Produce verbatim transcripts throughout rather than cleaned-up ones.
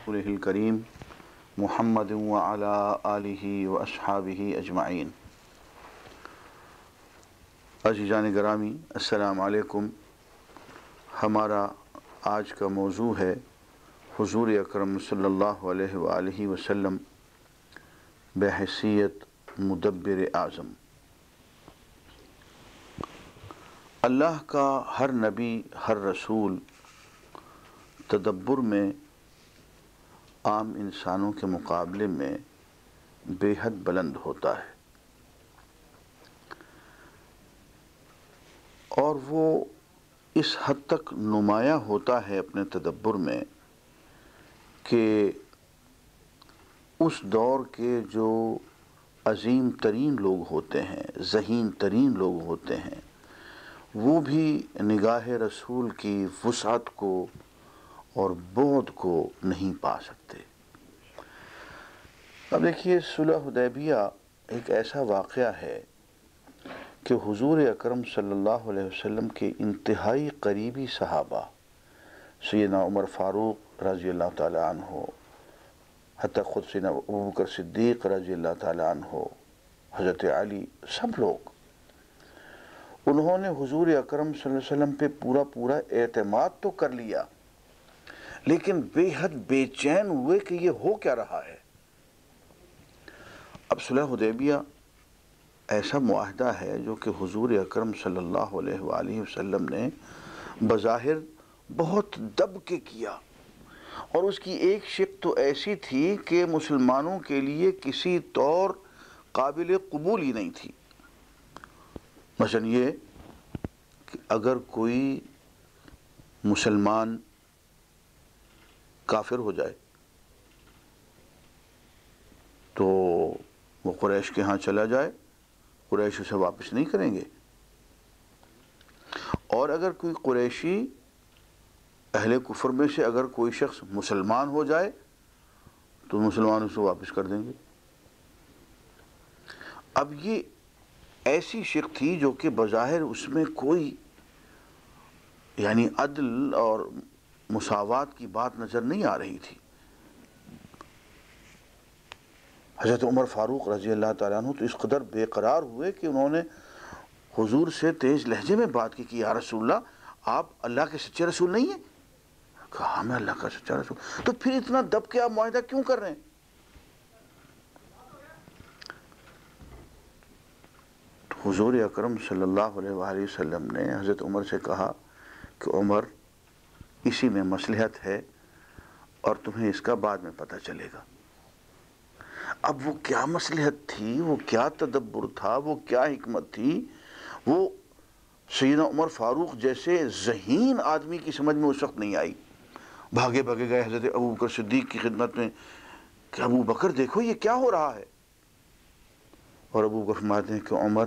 रसूलिहिल करीम मुहम्मद व अला आलिहि व अस्हाबिहि अजमाइन। अज़ीज़ान गिरामी, अस्सलाम वालेकुम। हमारा आज का मौजू है हुज़ूर अकरम सल्लल्लाहु अलैहि व आलिहि वसल्लम बहैसियत मुदब्बिर आज़म। अल्लाह का हर नबी, हर रसूल तदब्बुर में आम इंसानों के मुकाबले में बेहद बुलंद होता है और वो इस हद तक नुमाया होता है अपने तदब्बुर में कि उस दौर के जो अजीम तरीन लोग होते हैं, ज़हीन तरीन लोग होते हैं, वो भी निगाह रसूल की वुसअत को और बुअद को नहीं पा सकते। अब देखिए, सुलह हुदैबिया एक ऐसा वाक़या है कि हुज़ूर अकरम सल्लल्लाहु अलैहि वसल्लम के इंतहाई करीबी सहाबा सैयदना उमर फ़ारूक रज़ी अल्लाह ताला अन्हु, हत्ता ख़ुद सैयदना अबू बकर सिद्दीक़ रज़ी अल्लाह ताला अन्हु, हज़रत अली, सब लोग उन्होंने हुज़ूर अकरम सल्लल्लाहु अलैहि वसल्लम पे पूरा पूरा एतमाद तो कर लिया, लेकिन बेहद बेचैन हुए कि ये हो क्या रहा है। अब सुलह हुदैबिया ऐसा मुआहदा है जो कि हुज़ूर अकरम सल्लल्लाहु अलैहि वसल्लम ने बज़ाहिर बहुत दब के किया, और उसकी एक शिक तो ऐसी थी कि मुसलमानों के लिए किसी तौर काबिल कबूल ही नहीं थी। मसलन ये कि अगर कोई मुसलमान काफिर हो जाए तो वो कुरैश के यहाँ चला जाए, कुरैश उसे वापस नहीं करेंगे, और अगर कोई कुरैशी अहले कुफर में से अगर कोई शख्स मुसलमान हो जाए तो मुसलमान उसे वापस कर देंगे। अब ये ऐसी शिक थी जो कि बज़ाहिर उसमें कोई यानी अदल और मुसावात की बात नज़र नहीं आ रही थी। हज़रत उमर फ़ारूक रज़ी अल्लाह ताला अन्हु तो इस कदर बेकरार हुए कि उन्होंने हुजूर से तेज़ लहजे में बात की कि या रसूलल्लाह, आप अल्लाह के सच्चे रसूल नहीं हैं? कहा, हाँ मैं अल्लाह का सच्चा रसूल। तो फिर इतना दब के आप मुआहिदा क्यों कर रहे हैं? तो हुजूर अकरम सल्लल्लाहु अलैहि वसल्लम ने हज़रत उमर से कहा कि उमर, इसी में मसलहत है और तुम्हें इसका बाद में पता चलेगा। अब वो क्या मसलहत थी, वो क्या तदब्बुर था, वो क्या हिकमत थी, वो सैयदना उमर फ़ारूक जैसे ज़हीन आदमी की समझ में उस वक्त नहीं आई। भागे भागे गए हज़रत अबू बकर सिद्दीक़ की खिदमत में कि अबू बकर देखो ये क्या हो रहा है। और अबू बकर फरमाते हैं कि उमर,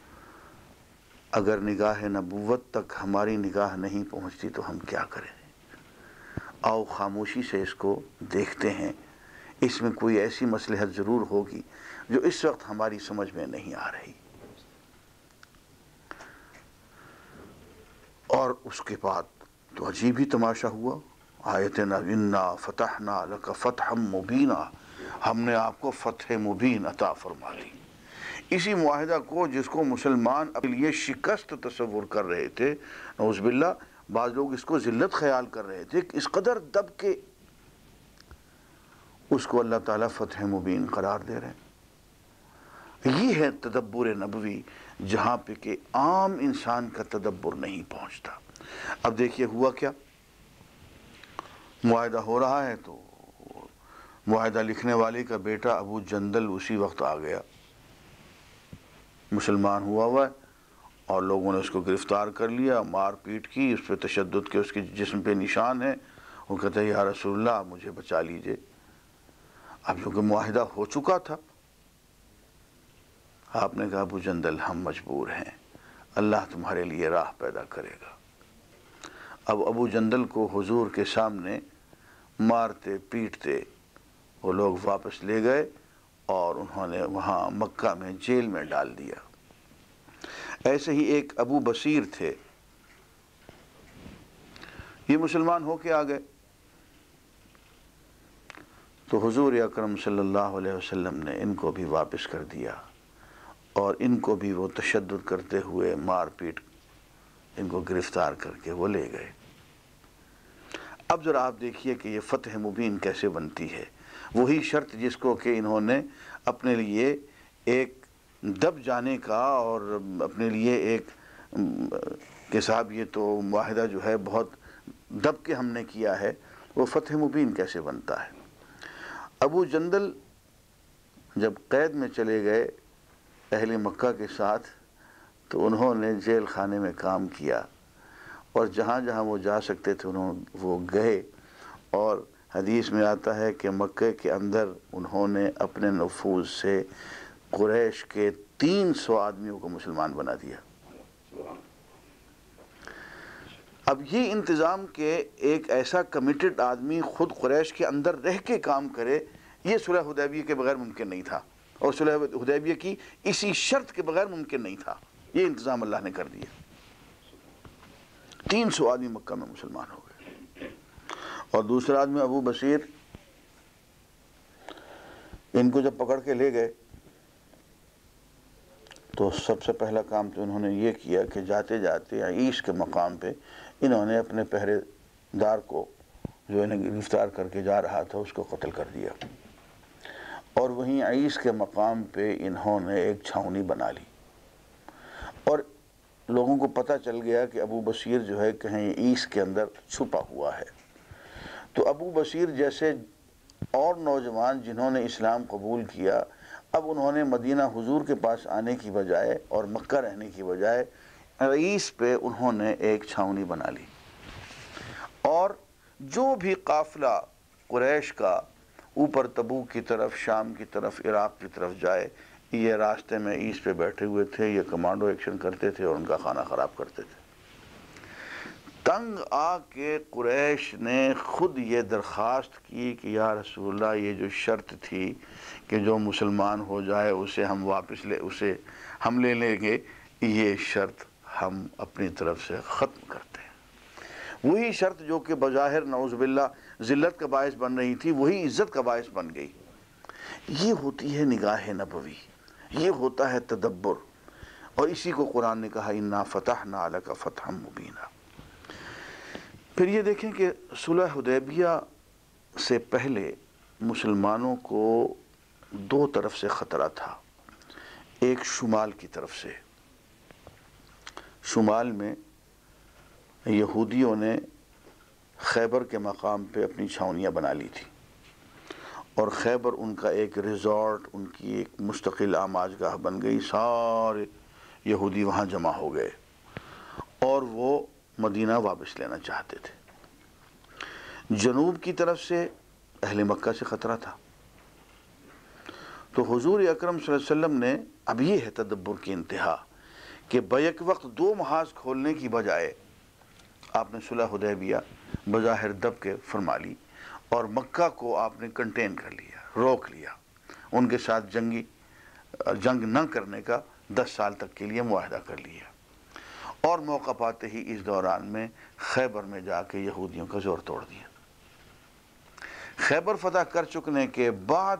अगर निगाह नबूवत तक हमारी निगाह नहीं पहुंचती तो हम क्या करें? आओ खामोशी से इसको देखते हैं, इसमें कोई ऐसी मसलहत ज़रूर होगी जो इस वक्त हमारी समझ में नहीं आ रही। और उसके बाद तो अजीब ही तमाशा हुआ। आयतना इन्ना फतहना लका फतहम मुबीना, हमने आपको फतह मुबीन अता फरमा दी। इसी मुआहिदा को जिसको मुसलमान अपने लिए शिकस्त तस्वुर कर रहे थे, नऊज़ुबिल्लाह, बाद लोग इसको ज़िल्लत ख्याल कर रहे थे, इस कदर दब के उसको अल्लाह ताला फतह मुबीन करार दे रहे हैं। ये है तदब्बुर नबवी, जहाँ पे कि आम इंसान का तदब्बुर नहीं पहुँचता। अब देखिए हुआ क्या, मुआहिदा हो रहा है तो मुआहिदा लिखने वाले का बेटा अबू जंदल उसी वक्त आ गया, मुसलमान हुआ हुआ है, और लोगों ने उसको गिरफ़्तार कर लिया, मार पीट की, उस पर तशद्दुद के उसके जिस्म पे निशान है। वो कहते हैं या रसूलल्लाह मुझे बचा लीजिए। अब क्योंकि मुआहिदा हो चुका था, आपने कहा अबू जंदल हम मजबूर हैं, अल्लाह तुम्हारे लिए राह पैदा करेगा। अब अबू जंदल को हुजूर के सामने मारते पीटते वो लोग वापस ले गए और उन्होंने वहाँ मक्का में जेल में डाल दिया। ऐसे ही एक अबू बसीर थे, ये मुसलमान होके आ गए, تو حضور اکرم صلی اللہ علیہ وسلم نے ان کو بھی واپس کر دیا اور ان کو بھی وہ تشدد کرتے ہوئے مار پیٹ ان کو گرفتار کر کے وہ لے گئے۔ اب ذرا آپ دیکھیے کہ یہ فتح مبین کیسے بنتی ہے۔ وہی شرط جس کو کہ انہوں نے اپنے لیے ایک دب جانے کا اور اپنے لیے ایک کہ صاحب یہ تو معاہدہ جو ہے بہت دب کے ہم نے کیا ہے، وہ فتح مبین کیسے بنتا ہے۔ ابو جندل جب قید میں چلے گئے اہل مکہ کے ساتھ تو انہوں نے جیل خانے میں کام کیا اور جہاں جہاں وہ جا سکتے تھے انہوں وہ گئے، اور حدیث میں آتا ہے کہ مکہ کے اندر انہوں نے اپنے نفوذ سے قریش کے تین سو آدمیوں کو مسلمان بنا دیا۔ اب یہ انتظام کہ ایک ایسا کمیٹڈ آدمی خود قریش کے اندر رہ کے کام کرے، یہ صلح حدیبیہ کے بغیر ممکن نہیں تھا، اور صلح حدیبیہ کی اسی شرط کے بغیر ممکن نہیں تھا۔ یہ انتظام اللہ نے کر دیا، تین سو آدمی مکہ میں مسلمان ہو گئے۔ اور دوسرا آدمی ابو بصیر، ان کو جب پکڑ کے لے گئے تو سب سے پہلا کام تو انہوں نے یہ کیا کہ جاتے جاتے عیش کے مقام پہ انہوں نے اپنے پہرے دار کو جو انہیں گرفتار کر کے جا رہا تھا اس کو قتل کر دیا، اور وہیں عیش کے مقام پہ انہوں نے ایک چھاؤنی بنا لی، اور لوگوں کو پتہ چل گیا کہ ابو بصیر جو ہے کہیں عیش کے اندر چھپا ہوا ہے۔ تو ابو بصیر جیسے اور نوجوان جنہوں نے اسلام قبول کیا، اب انہوں نے مدینہ حضور کے پاس آنے کی بجائے اور مکہ رہنے کی بجائے عیس پہ انہوں نے ایک چھاؤنی بنا لی، اور جو بھی قافلہ قریش کا اوپر تبوک کی طرف، شام کی طرف، عراق کی طرف جائے، یہ راستے میں عیس پہ بیٹھے ہوئے تھے، یہ کمانڈو ایکشن کرتے تھے اور ان کا کھانا خراب کرتے تھے۔ تنگ آ کے قریش نے خود یہ درخواست کی کہ یا رسول اللہ، یہ جو شرط تھی کہ جو مسلمان ہو جائے اسے ہم واپس لے اسے ہم لے لیں گے، یہ شرط ہم اپنی طرف سے ختم کرتے ہیں۔ وہی شرط جو کہ بظاہر نعوذ باللہ ذلت کا باعث بن رہی تھی، وہی عزت کا باعث بن گئی۔ یہ ہوتی ہے نگاہ نبوی، یہ ہوتا ہے تدبر، اور اسی کو قرآن نے کہا انا فتحنا لک فتحا مبینا۔ پھر یہ دیکھیں کہ صلح حدیبیہ سے پہلے مسلمانوں کو دو طرف سے خطرہ تھا، ایک شمال کی طرف سے۔ شمال میں یہودیوں نے خیبر کے مقام پہ اپنی چھاؤنیاں بنا لی تھی، اور خیبر ان کا ایک ریزورٹ، ان کی ایک مستقل آماج گاہ بن گئی، سارے یہودی وہاں جمع ہو گئے اور وہ مدینہ واپس لینا چاہتے تھے۔ جنوب کی طرف سے اہل مکہ سے خطرہ تھا، تو حضور اکرم صلی اللہ علیہ وسلم نے، اب یہ ہے تدبر کی انتہا، کہ بیک وقت دو محاذ کھولنے کی بجائے آپ نے صلح حدیبیہ بظاہر دب کے فرما لی، اور مکہ کو آپ نے کنٹین کر لیا، روک لیا، ان کے ساتھ جنگی جنگ نہ کرنے کا دس سال تک کے لیے معاہدہ کر لیا، اور موقع پاتے ہی اس دوران میں خیبر میں جا کے یہودیوں کا زور توڑ دیا۔ خیبر فتح کر چکنے کے بعد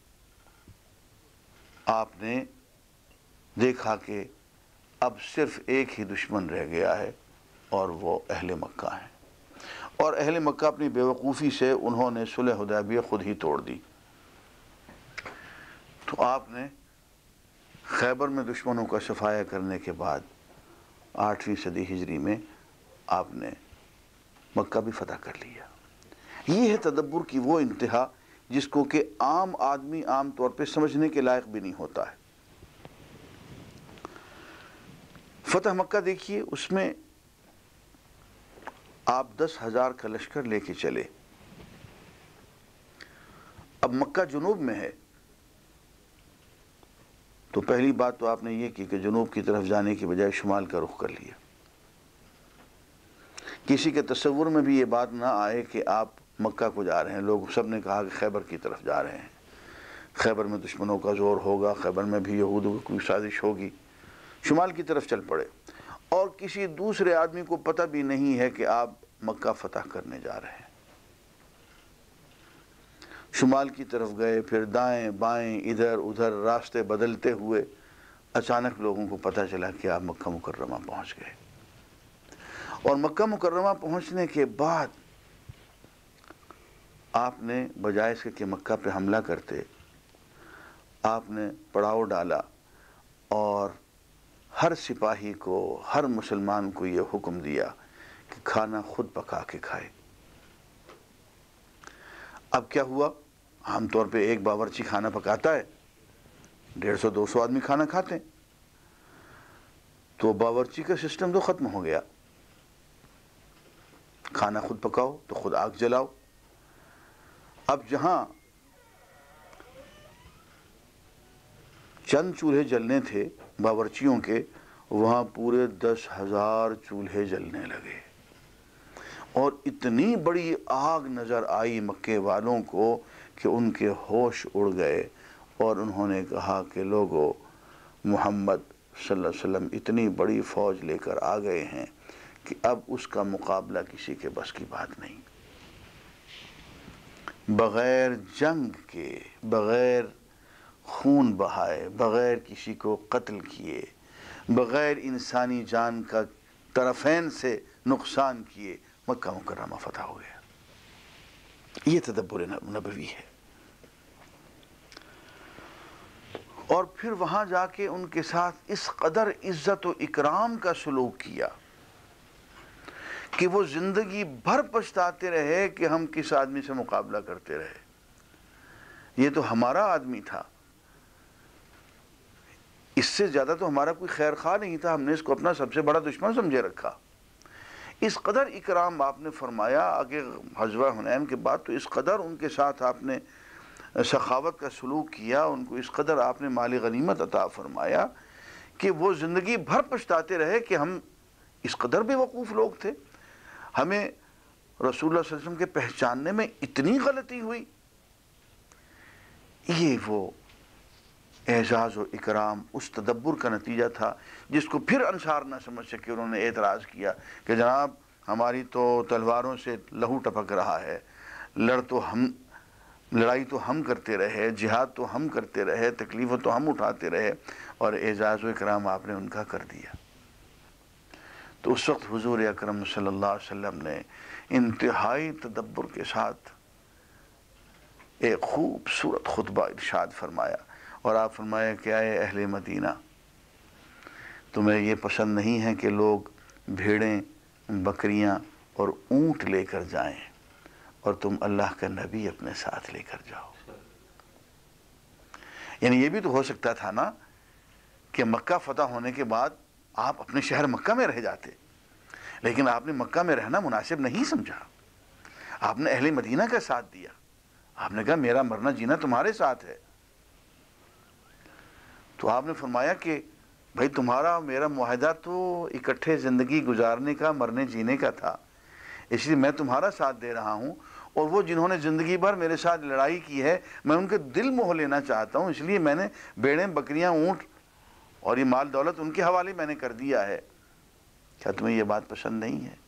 آپ نے دیکھا کہ اب صرف ایک ہی دشمن رہ گیا ہے، اور وہ اہل مکہ ہیں، اور اہل مکہ اپنی بیوقوفی سے انہوں نے صلح حدیبیہ خود ہی توڑ دی۔ تو آپ نے خیبر میں دشمنوں کا صفایا کرنے کے بعد آٹھویں صدی ہجری میں آپ نے مکہ بھی فتح کر لیا۔ یہ ہے تدبر کی وہ انتہا جس کو کہ عام آدمی عام طور پہ سمجھنے کے لائق بھی نہیں ہوتا ہے۔ فتح مکہ دیکھیے، اس میں آپ دس ہزار کا لشکر لے کے چلے۔ اب مکہ جنوب میں ہے، تو پہلی بات تو آپ نے یہ کی کہ جنوب کی طرف جانے کی بجائے شمال کا رخ کر لیا۔ کسی کے تصور میں بھی یہ بات نہ آئے کہ آپ مکہ کو جا رہے ہیں، لوگ سب نے کہا کہ خیبر کی طرف جا رہے ہیں، خیبر میں دشمنوں کا زور ہوگا، خیبر میں بھی یہودوں کی کوئی سازش ہوگی، شمال کی طرف چل پڑے، اور کسی دوسرے آدمی کو پتہ بھی نہیں ہے کہ آپ مکہ فتح کرنے جا رہے ہیں۔ شمال کی طرف گئے، پھر دائیں بائیں ادھر ادھر راستے بدلتے ہوئے اچانک لوگوں کو پتہ چلا کہ آپ مکہ مکرمہ پہنچ گئے۔ اور مکہ مکرمہ پہنچنے کے بعد آپ نے بجائے اس کے کہ مکہ پہ حملہ کرتے، آپ نے پڑاؤ ڈالا اور ہر سپاہی کو، ہر مسلمان کو یہ حکم دیا کہ کھانا خود پکا کے کھائے۔ اب کیا ہوا؟ عام طور پہ ایک باورچی کھانا پکاتا ہے، ڈیڑھ سو دو سو آدمی کھانا کھاتے ہیں، تو باورچی کا سسٹم تو ختم ہو گیا۔ کھانا خود پکاؤ تو خود آگ جلاؤ۔ اب جہاں چند چولہے جلنے تھے باورچیوں کے، وہاں پورے دس ہزار چولہے جلنے لگے، اور اتنی بڑی آگ نظر آئی مکے والوں کو کہ ان کے ہوش اڑ گئے، اور انہوں نے کہا کہ لوگو، محمد صلی اللہ علیہ وسلم اتنی بڑی فوج لے کر آ گئے ہیں کہ اب اس کا مقابلہ کسی کے بس کی بات نہیں۔ بغیر جنگ کے، بغیر خون بہائے، بغیر کسی کو قتل کیے، بغیر انسانی جان کا طرفین سے نقصان کیے، مکہ مکرمہ فتح ہو گیا۔ یہ تدبر نبوی ہے۔ اور پھر وہاں جا کے ان کے ساتھ اس قدر عزت و اکرام کا سلوک کیا کہ وہ زندگی بھر پچھتاتے رہے کہ ہم کس آدمی سے مقابلہ کرتے رہے، یہ تو ہمارا آدمی تھا، اس سے زیادہ تو ہمارا کوئی خیر خواہ نہیں تھا، ہم نے اس کو اپنا سب سے بڑا دشمن سمجھے رکھا۔ اس قدر اکرام آپ نے فرمایا۔ آگے غزوہ حنین کے بعد تو اس قدر ان کے ساتھ آپ نے سخاوت کا سلوک کیا، ان کو اس قدر آپ نے مال غنیمت عطا فرمایا کہ وہ زندگی بھر پچھتاتے رہے کہ ہم اس قدر بے وقوف لوگ تھے، ہمیں رسول اللہ صلی اللہ علیہ وسلم کے پہچاننے میں اتنی غلطی ہوئی۔ یہ وہ اعزاز و اکرام، اس تدبر کا نتیجہ تھا جس کو پھر انصار نہ سمجھ سکے۔ انہوں نے اعتراض کیا کہ جناب ہماری تو تلواروں سے لہو ٹپک رہا ہے، لڑ تو ہم لڑائی تو ہم کرتے رہے، جہاد تو ہم کرتے رہے، تکلیفیں تو ہم اٹھاتے رہے، اور اعزاز و اکرام آپ نے ان کا کر دیا۔ تو اس وقت حضور اکرم صلی اللہ علیہ وسلم نے انتہائی تدبر کے ساتھ ایک خوبصورت خطبہ ارشاد فرمایا، اور آپ فرمایا کہ اے اہل مدینہ، تمہیں یہ پسند نہیں ہے کہ لوگ بھیڑیں، بکریاں اور اونٹ لے کر جائیں، اور تم اللہ کا نبی اپنے ساتھ لے کر جاؤ۔ یعنی یہ بھی تو ہو سکتا تھا نا کہ مکہ فتح ہونے کے بعد آپ اپنے شہر مکہ میں رہ جاتے، لیکن آپ نے مکہ میں رہنا مناسب نہیں سمجھا، آپ نے اہل مدینہ کا ساتھ دیا، آپ نے کہا میرا مرنا جینا تمہارے ساتھ ہے۔ تو آپ نے فرمایا کہ بھائی تمہارا میرا معاہدہ تو اکٹھے زندگی گزارنے کا، مرنے جینے کا تھا، اس لیے میں تمہارا ساتھ دے رہا ہوں، اور وہ جنہوں نے زندگی بھر میرے ساتھ لڑائی کی ہے میں ان کے دل موہ لینا چاہتا ہوں، اس لیے میں نے بیڑیں، بکریاں، اونٹ اور یہ مال دولت ان کے حوالے میں نے کر دیا ہے۔ کیا تمہیں یہ بات پسند نہیں ہے؟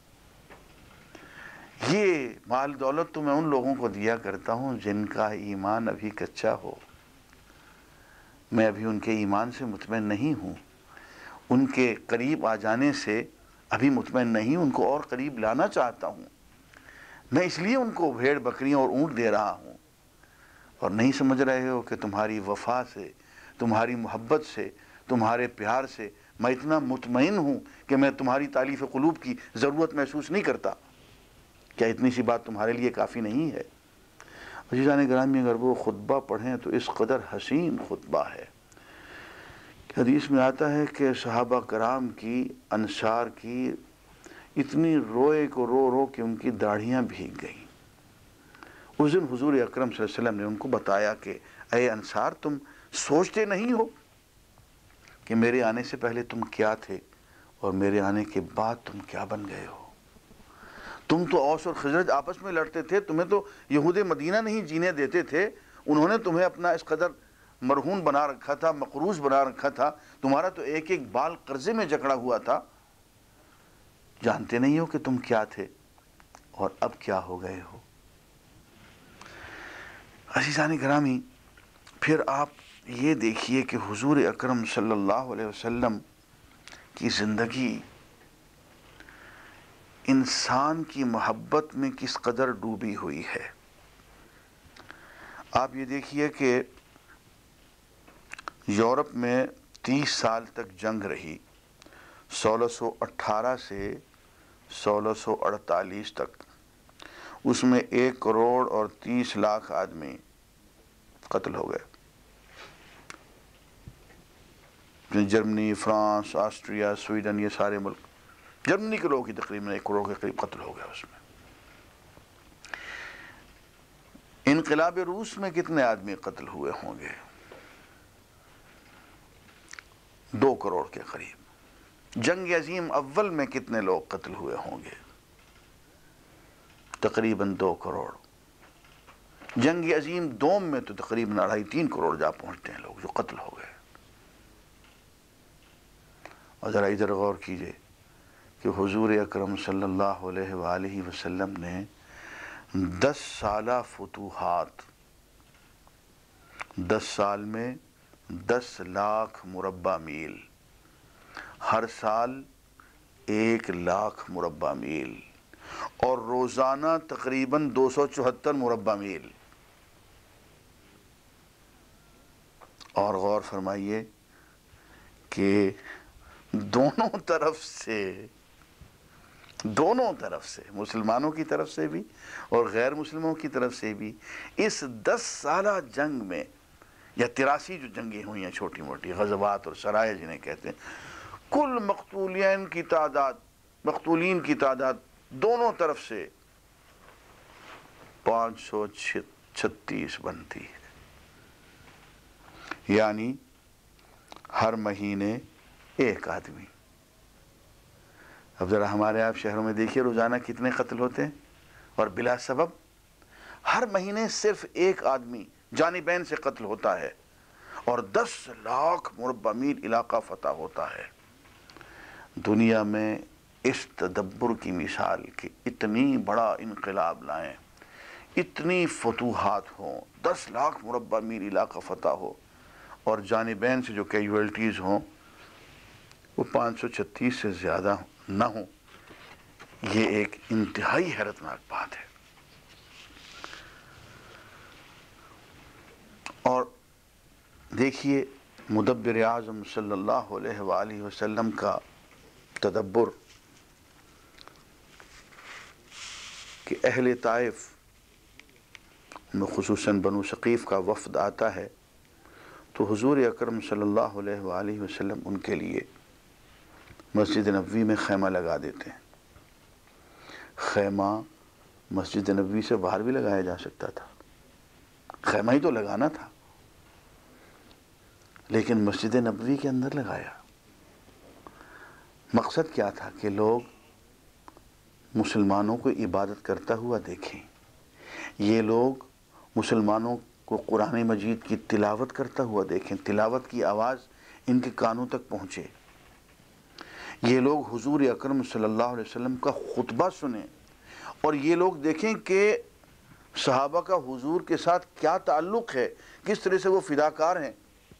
یہ مال دولت تو میں ان لوگوں کو دیا کرتا ہوں جن کا ایمان ابھی کچا ہو، میں ابھی ان کے ایمان سے مطمئن نہیں ہوں، ان کے قریب آ جانے سے ابھی مطمئن نہیں، ان کو اور قریب لانا چاہتا ہوں، میں اس لیے ان کو بھیڑ، بکریاں اور اونٹ دے رہا ہوں۔ اور نہیں سمجھ رہے ہو کہ تمہاری وفا سے، تمہاری محبت سے، تمہارے پیار سے میں اتنا مطمئن ہوں کہ میں تمہاری تالیف قلوب کی ضرورت محسوس نہیں کرتا؟ کیا اتنی سی بات تمہارے لیے کافی نہیں ہے؟ عزیزان گرامی، اگر وہ خطبہ پڑھیں تو اس قدر حسین خطبہ ہے۔ حدیث میں آتا ہے کہ صحابہ کرام کی، انصار کی اتنی روئے کو رو رو کہ ان کی داڑھیاں بھیگ گئیں۔ اس دن حضور اکرم صلی اللہ علیہ وسلم نے ان کو بتایا کہ اے انصار، تم سوچتے نہیں ہو کہ میرے آنے سے پہلے تم کیا تھے اور میرے آنے کے بعد تم کیا بن گئے ہو؟ تم تو اوس اور خزرج آپس میں لڑتے تھے، تمہیں تو یہود مدینہ نہیں جینے دیتے تھے، انہوں نے تمہیں اپنا اس قدر مرہون بنا رکھا تھا، مقروض بنا رکھا تھا، تمہارا تو ایک ایک بال قرضے میں جکڑا ہوا تھا۔ جانتے نہیں ہو کہ تم کیا تھے اور اب کیا ہو گئے ہو؟ عزیزان گرامی، پھر آپ یہ دیکھیے کہ حضور اکرم صلی اللہ علیہ وسلم کی زندگی انسان کی محبت میں کس قدر ڈوبی ہوئی ہے۔ آپ یہ دیکھیے کہ یورپ میں تیس سال تک جنگ رہی، سولہ سو اٹھارہ سے سولہ سو اڑتالیس تک، اس میں ایک کروڑ اور تیس لاکھ آدمی قتل ہو گئے۔ جرمنی، فرانس، آسٹریا، سویڈن، یہ سارے ملک، جرمنی کے لوگ ہی تقریباً ایک کروڑ کے قریب قتل ہو گئے اس میں۔ انقلاب روس میں کتنے آدمی قتل ہوئے ہوں گے؟ دو کروڑ کے قریب۔ جنگ عظیم اول میں کتنے لوگ قتل ہوئے ہوں گے؟ تقریباً دو کروڑ۔ جنگ عظیم دوم میں تو تقریباً اڑھائی تین کروڑ جا پہنچتے ہیں لوگ جو قتل ہو گئے۔ اور ذرا ادھر غور کیجئے کہ حضور اکرم صلی اللہ علیہ وآلہ وسلم نے دس سالہ فتوحات، دس سال میں دس لاکھ مربع میل، ہر سال ایک لاکھ مربع میل، اور روزانہ تقریباً دو سو چوہتر مربع میل۔ اور غور فرمائیے کہ دونوں طرف سے دونوں طرف سے مسلمانوں کی طرف سے بھی اور غیر مسلموں کی طرف سے بھی اس دس سالہ جنگ میں، یا تراسی جو جنگیں ہوئی ہیں چھوٹی موٹی غزوات اور سرائے جنہیں کہتے ہیں، کل مقتولین کی تعداد مقتولین کی تعداد دونوں طرف سے پانچ سو چھتیس بنتی ہے، یعنی ہر مہینے ایک آدمی۔ اب ذرا ہمارے آپ شہروں میں دیکھیے روزانہ کتنے قتل ہوتے ہیں، اور بلا سبب ہر مہینے صرف ایک آدمی جانبین سے قتل ہوتا ہے، اور دس لاکھ مربع میل علاقہ فتح ہوتا ہے۔ دنیا میں اس تدبر کی مثال کہ اتنی بڑا انقلاب لائیں، اتنی فتوحات ہوں، دس لاکھ مربع میل علاقہ فتح ہو، اور جانبین سے جو کیجویلٹیز ہوں وہ پانچ سو چھتیس سے زیادہ نہ ہوں، یہ ایک انتہائی حیرتناک بات ہے۔ اور دیکھیے مدبر اعظم صلی اللہ علیہ وآلہ وسلم کا تدبر کہ اہل طائف میں خصوصاً بنو ثقیف کا وفد آتا ہے تو حضور اکرم صلی اللہ علیہ وآلہ وسلم ان کے لیے مسجد نبوی میں خیمہ لگا دیتے ہیں۔ خیمہ مسجد نبوی سے باہر بھی لگایا جا سکتا تھا، خیمہ ہی تو لگانا تھا، لیکن مسجد نبوی کے اندر لگایا۔ مقصد کیا تھا؟ کہ لوگ مسلمانوں کو عبادت کرتا ہوا دیکھیں، یہ لوگ مسلمانوں کو قرآن مجید کی تلاوت کرتا ہوا دیکھیں، تلاوت کی آواز ان کے کانوں تک پہنچے، یہ لوگ حضور اکرم صلی اللہ علیہ وسلم کا خطبہ سنیں، اور یہ لوگ دیکھیں کہ صحابہ کا حضور کے ساتھ کیا تعلق ہے، کس طرح سے وہ فداکار ہیں۔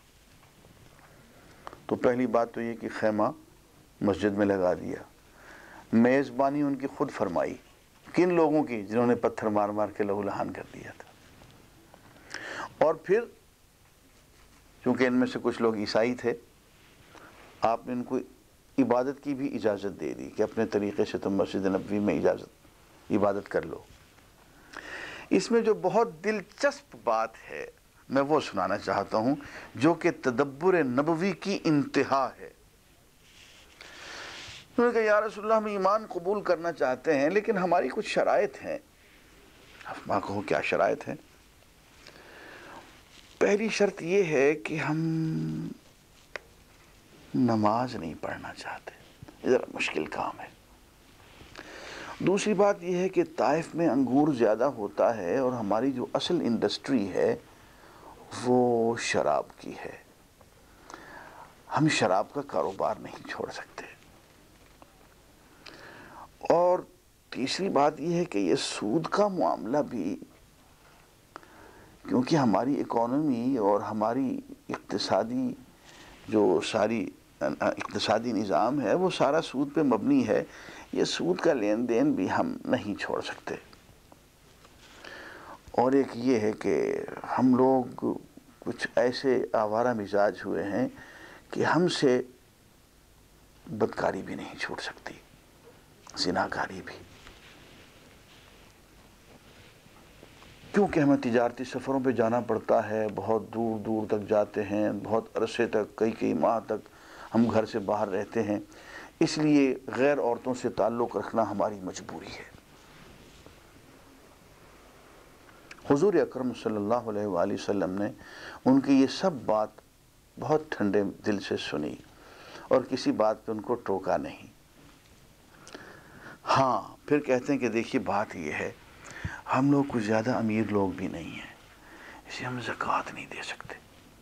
تو پہلی بات تو یہ کہ خیمہ مسجد میں لگا دیا، میزبانی ان کی خود فرمائی، کن لوگوں کی؟ جنہوں نے پتھر مار مار کے لہو لہان کر دیا تھا۔ اور پھر چونکہ ان میں سے کچھ لوگ عیسائی تھے، آپ نے ان کو عبادت کی بھی اجازت دے دی کہ اپنے طریقے سے تم مسجد نبوی میں اجازت عبادت کر لو۔ اس میں جو بہت دلچسپ بات ہے میں وہ سنانا چاہتا ہوں، جو کہ تدبر نبوی کی انتہا ہے۔ انہوں نے کہا یا رسول اللہ ہم ایمان قبول کرنا چاہتے ہیں لیکن ہماری کچھ شرائط ہیں۔ اب ماں کہو کیا شرائط ہیں؟ پہلی شرط یہ ہے کہ ہم نماز نہیں پڑھنا چاہتے، یہ ذرا مشکل کام ہے۔ دوسری بات یہ ہے کہ طائف میں انگور زیادہ ہوتا ہے اور ہماری جو اصل انڈسٹری ہے وہ شراب کی ہے، ہم شراب کا کاروبار نہیں چھوڑ سکتے۔ اور تیسری بات یہ ہے کہ یہ سود کا معاملہ بھی کیونکہ ہماری اکانومی اور ہماری اقتصادی جو ساری اقتصادی نظام ہے وہ سارا سود پہ مبنی ہے. یہ سود کا لین دین بھی ہم نہیں چھوڑ سکتے. اور ایک یہ ہے کہ ہم لوگ کچھ ایسے آوارہ مزاج ہوئے ہیں کہ ہم سے بدکاری بھی نہیں چھوٹ سکتی، زناکاری بھی، کیونکہ ہمیں تجارتی سفروں پہ جانا پڑتا ہے، بہت دور دور تک جاتے ہیں، بہت عرصے تک، کئی کئی ماہ تک ہم گھر سے باہر رہتے ہیں. اس لیے غیر عورتوں سے تعلق رکھنا ہماری مجبوری ہے. حضور اکرم صلی اللہ علیہ وآلہ وسلم نے ان کی یہ سب بات بہت ٹھنڈے دل سے سنی اور کسی بات پہ ان کو ٹوکا نہیں. ہاں پھر کہتے ہیں کہ دیکھیے بات یہ ہے، ہم لوگ کچھ زیادہ امیر لوگ بھی نہیں ہیں، اس لیے ہم زکوٰۃ نہیں دے سکتے.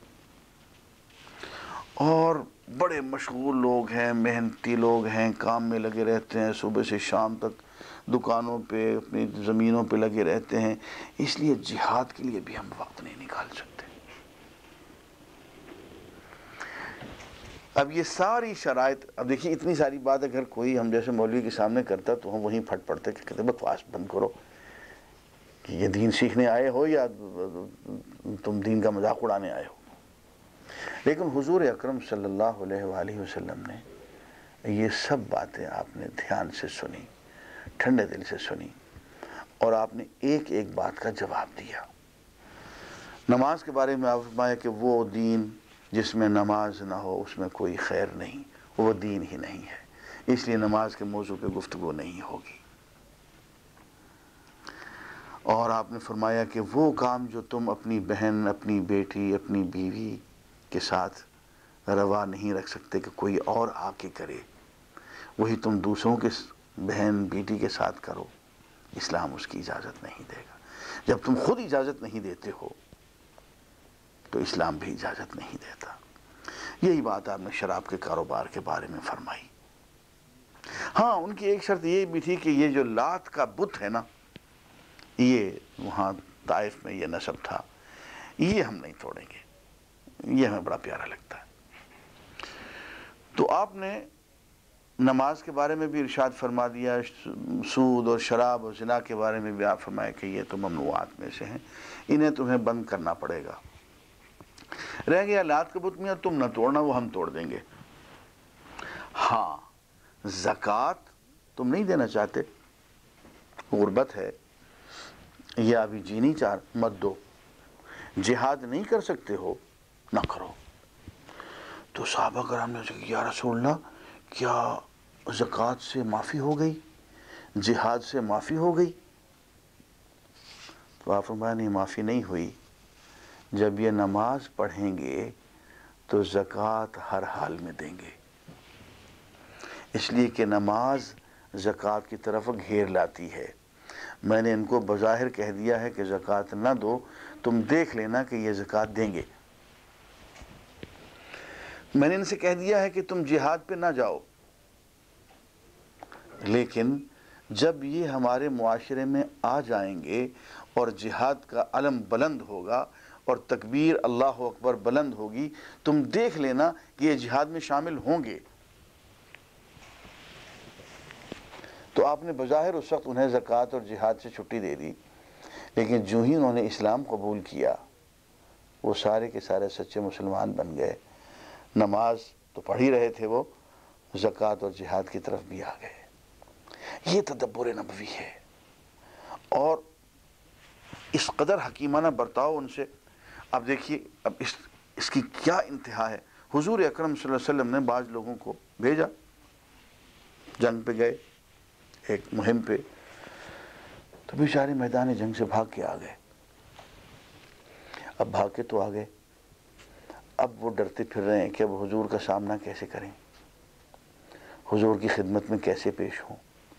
اور بڑے مشغول لوگ ہیں، محنتی لوگ ہیں، کام میں لگے رہتے ہیں، صبح سے شام تک دکانوں پہ اپنی زمینوں پہ لگے رہتے ہیں، اس لیے جہاد کے لیے بھی ہم وقت نہیں نکال سکتے. اب یہ ساری شرائط، اب دیکھیے اتنی ساری بات اگر کوئی ہم جیسے مولوی کے سامنے کرتا تو ہم وہیں پھٹ پڑتے کہ کہتے بکواس بند کرو، کہ یہ دین سیکھنے آئے ہو یا تم دین کا مذاق اڑانے آئے ہو. لیکن حضور اکرم صلی اللہ علیہ وآلہ وسلم نے یہ سب باتیں آپ نے دھیان سے سنی، ٹھنڈے دل سے سنی، اور آپ نے ایک ایک بات کا جواب دیا. نماز کے بارے میں آپ فرمایا کہ وہ دین جس میں نماز نہ ہو اس میں کوئی خیر نہیں، وہ دین ہی نہیں ہے، اس لیے نماز کے موضوع پہ گفتگو نہیں ہوگی. اور آپ نے فرمایا کہ وہ کام جو تم اپنی بہن، اپنی بیٹی، اپنی بیوی کے ساتھ روا نہیں رکھ سکتے کہ کوئی اور آ کے کرے، وہی تم دوسروں کے بہن بیٹی کے ساتھ کرو، اسلام اس کی اجازت نہیں دے گا. جب تم خود اجازت نہیں دیتے ہو تو اسلام بھی اجازت نہیں دیتا. یہی بات آپ نے شراب کے کاروبار کے بارے میں فرمائی. ہاں ان کی ایک شرط یہ بھی تھی کہ یہ جو لات کا بت ہے نا، یہ وہاں طائف میں یہ نسب تھا، یہ ہم نہیں توڑیں گے، یہ ہمیں بڑا پیارا لگتا ہے. تو آپ نے نماز کے بارے میں بھی ارشاد فرما دیا، سود اور شراب اور زنا کے بارے میں بھی آپ فرمائے کہ یہ تو ممنوعات میں سے ہیں، انہیں تمہیں بند کرنا پڑے گا. رہ گیا لات کا بت، میاں تم نہ توڑنا، وہ ہم توڑ دیں گے. ہاں زکوٰۃ تم نہیں دینا چاہتے، غربت ہے یا ابھی جی نہیں چاہ مت دو. جہاد نہیں کر سکتے ہو نہ کرو. تو صحابہ کرام نے کہا یا رسول اللہ کیا زکوٰۃ سے معافی ہو گئی، جہاد سے معافی ہو گئی؟ تو آپ فرمایا نہیں، معافی نہیں ہوئی. جب یہ نماز پڑھیں گے تو زکوٰۃ ہر حال میں دیں گے، اس لیے کہ نماز زکوٰۃ کی طرف گھیر لاتی ہے. میں نے ان کو بظاہر کہہ دیا ہے کہ زکوٰۃ نہ دو، تم دیکھ لینا کہ یہ زکوٰۃ دیں گے. میں نے ان سے کہہ دیا ہے کہ تم جہاد پہ نہ جاؤ، لیکن جب یہ ہمارے معاشرے میں آ جائیں گے اور جہاد کا علم بلند ہوگا اور تکبیر اللہ اکبر بلند ہوگی، تم دیکھ لینا کہ یہ جہاد میں شامل ہوں گے. تو آپ نے بظاہر اس وقت انہیں زکوٰۃ اور جہاد سے چھٹی دے دی، لیکن جو ہی انہوں نے اسلام قبول کیا وہ سارے کے سارے سچے مسلمان بن گئے. نماز تو پڑھ ہی رہے تھے، وہ زکوٰۃ اور جہاد کی طرف بھی آ گئے. یہ تدبر نبوی ہے، اور اس قدر حکیمانہ برتاؤ ان سے. اب دیکھیے اب اس اس کی کیا انتہا ہے. حضور اکرم صلی اللہ علیہ وسلم نے بعض لوگوں کو بھیجا، جنگ پہ گئے، ایک مہم پہ، تو بیچارے میدان جنگ سے بھاگ کے آ گئے. اب بھاگ کے تو آ گئے، اب وہ ڈرتے پھر رہے ہیں کہ اب حضور کا سامنا کیسے کریں، حضور کی خدمت میں کیسے پیش ہوں.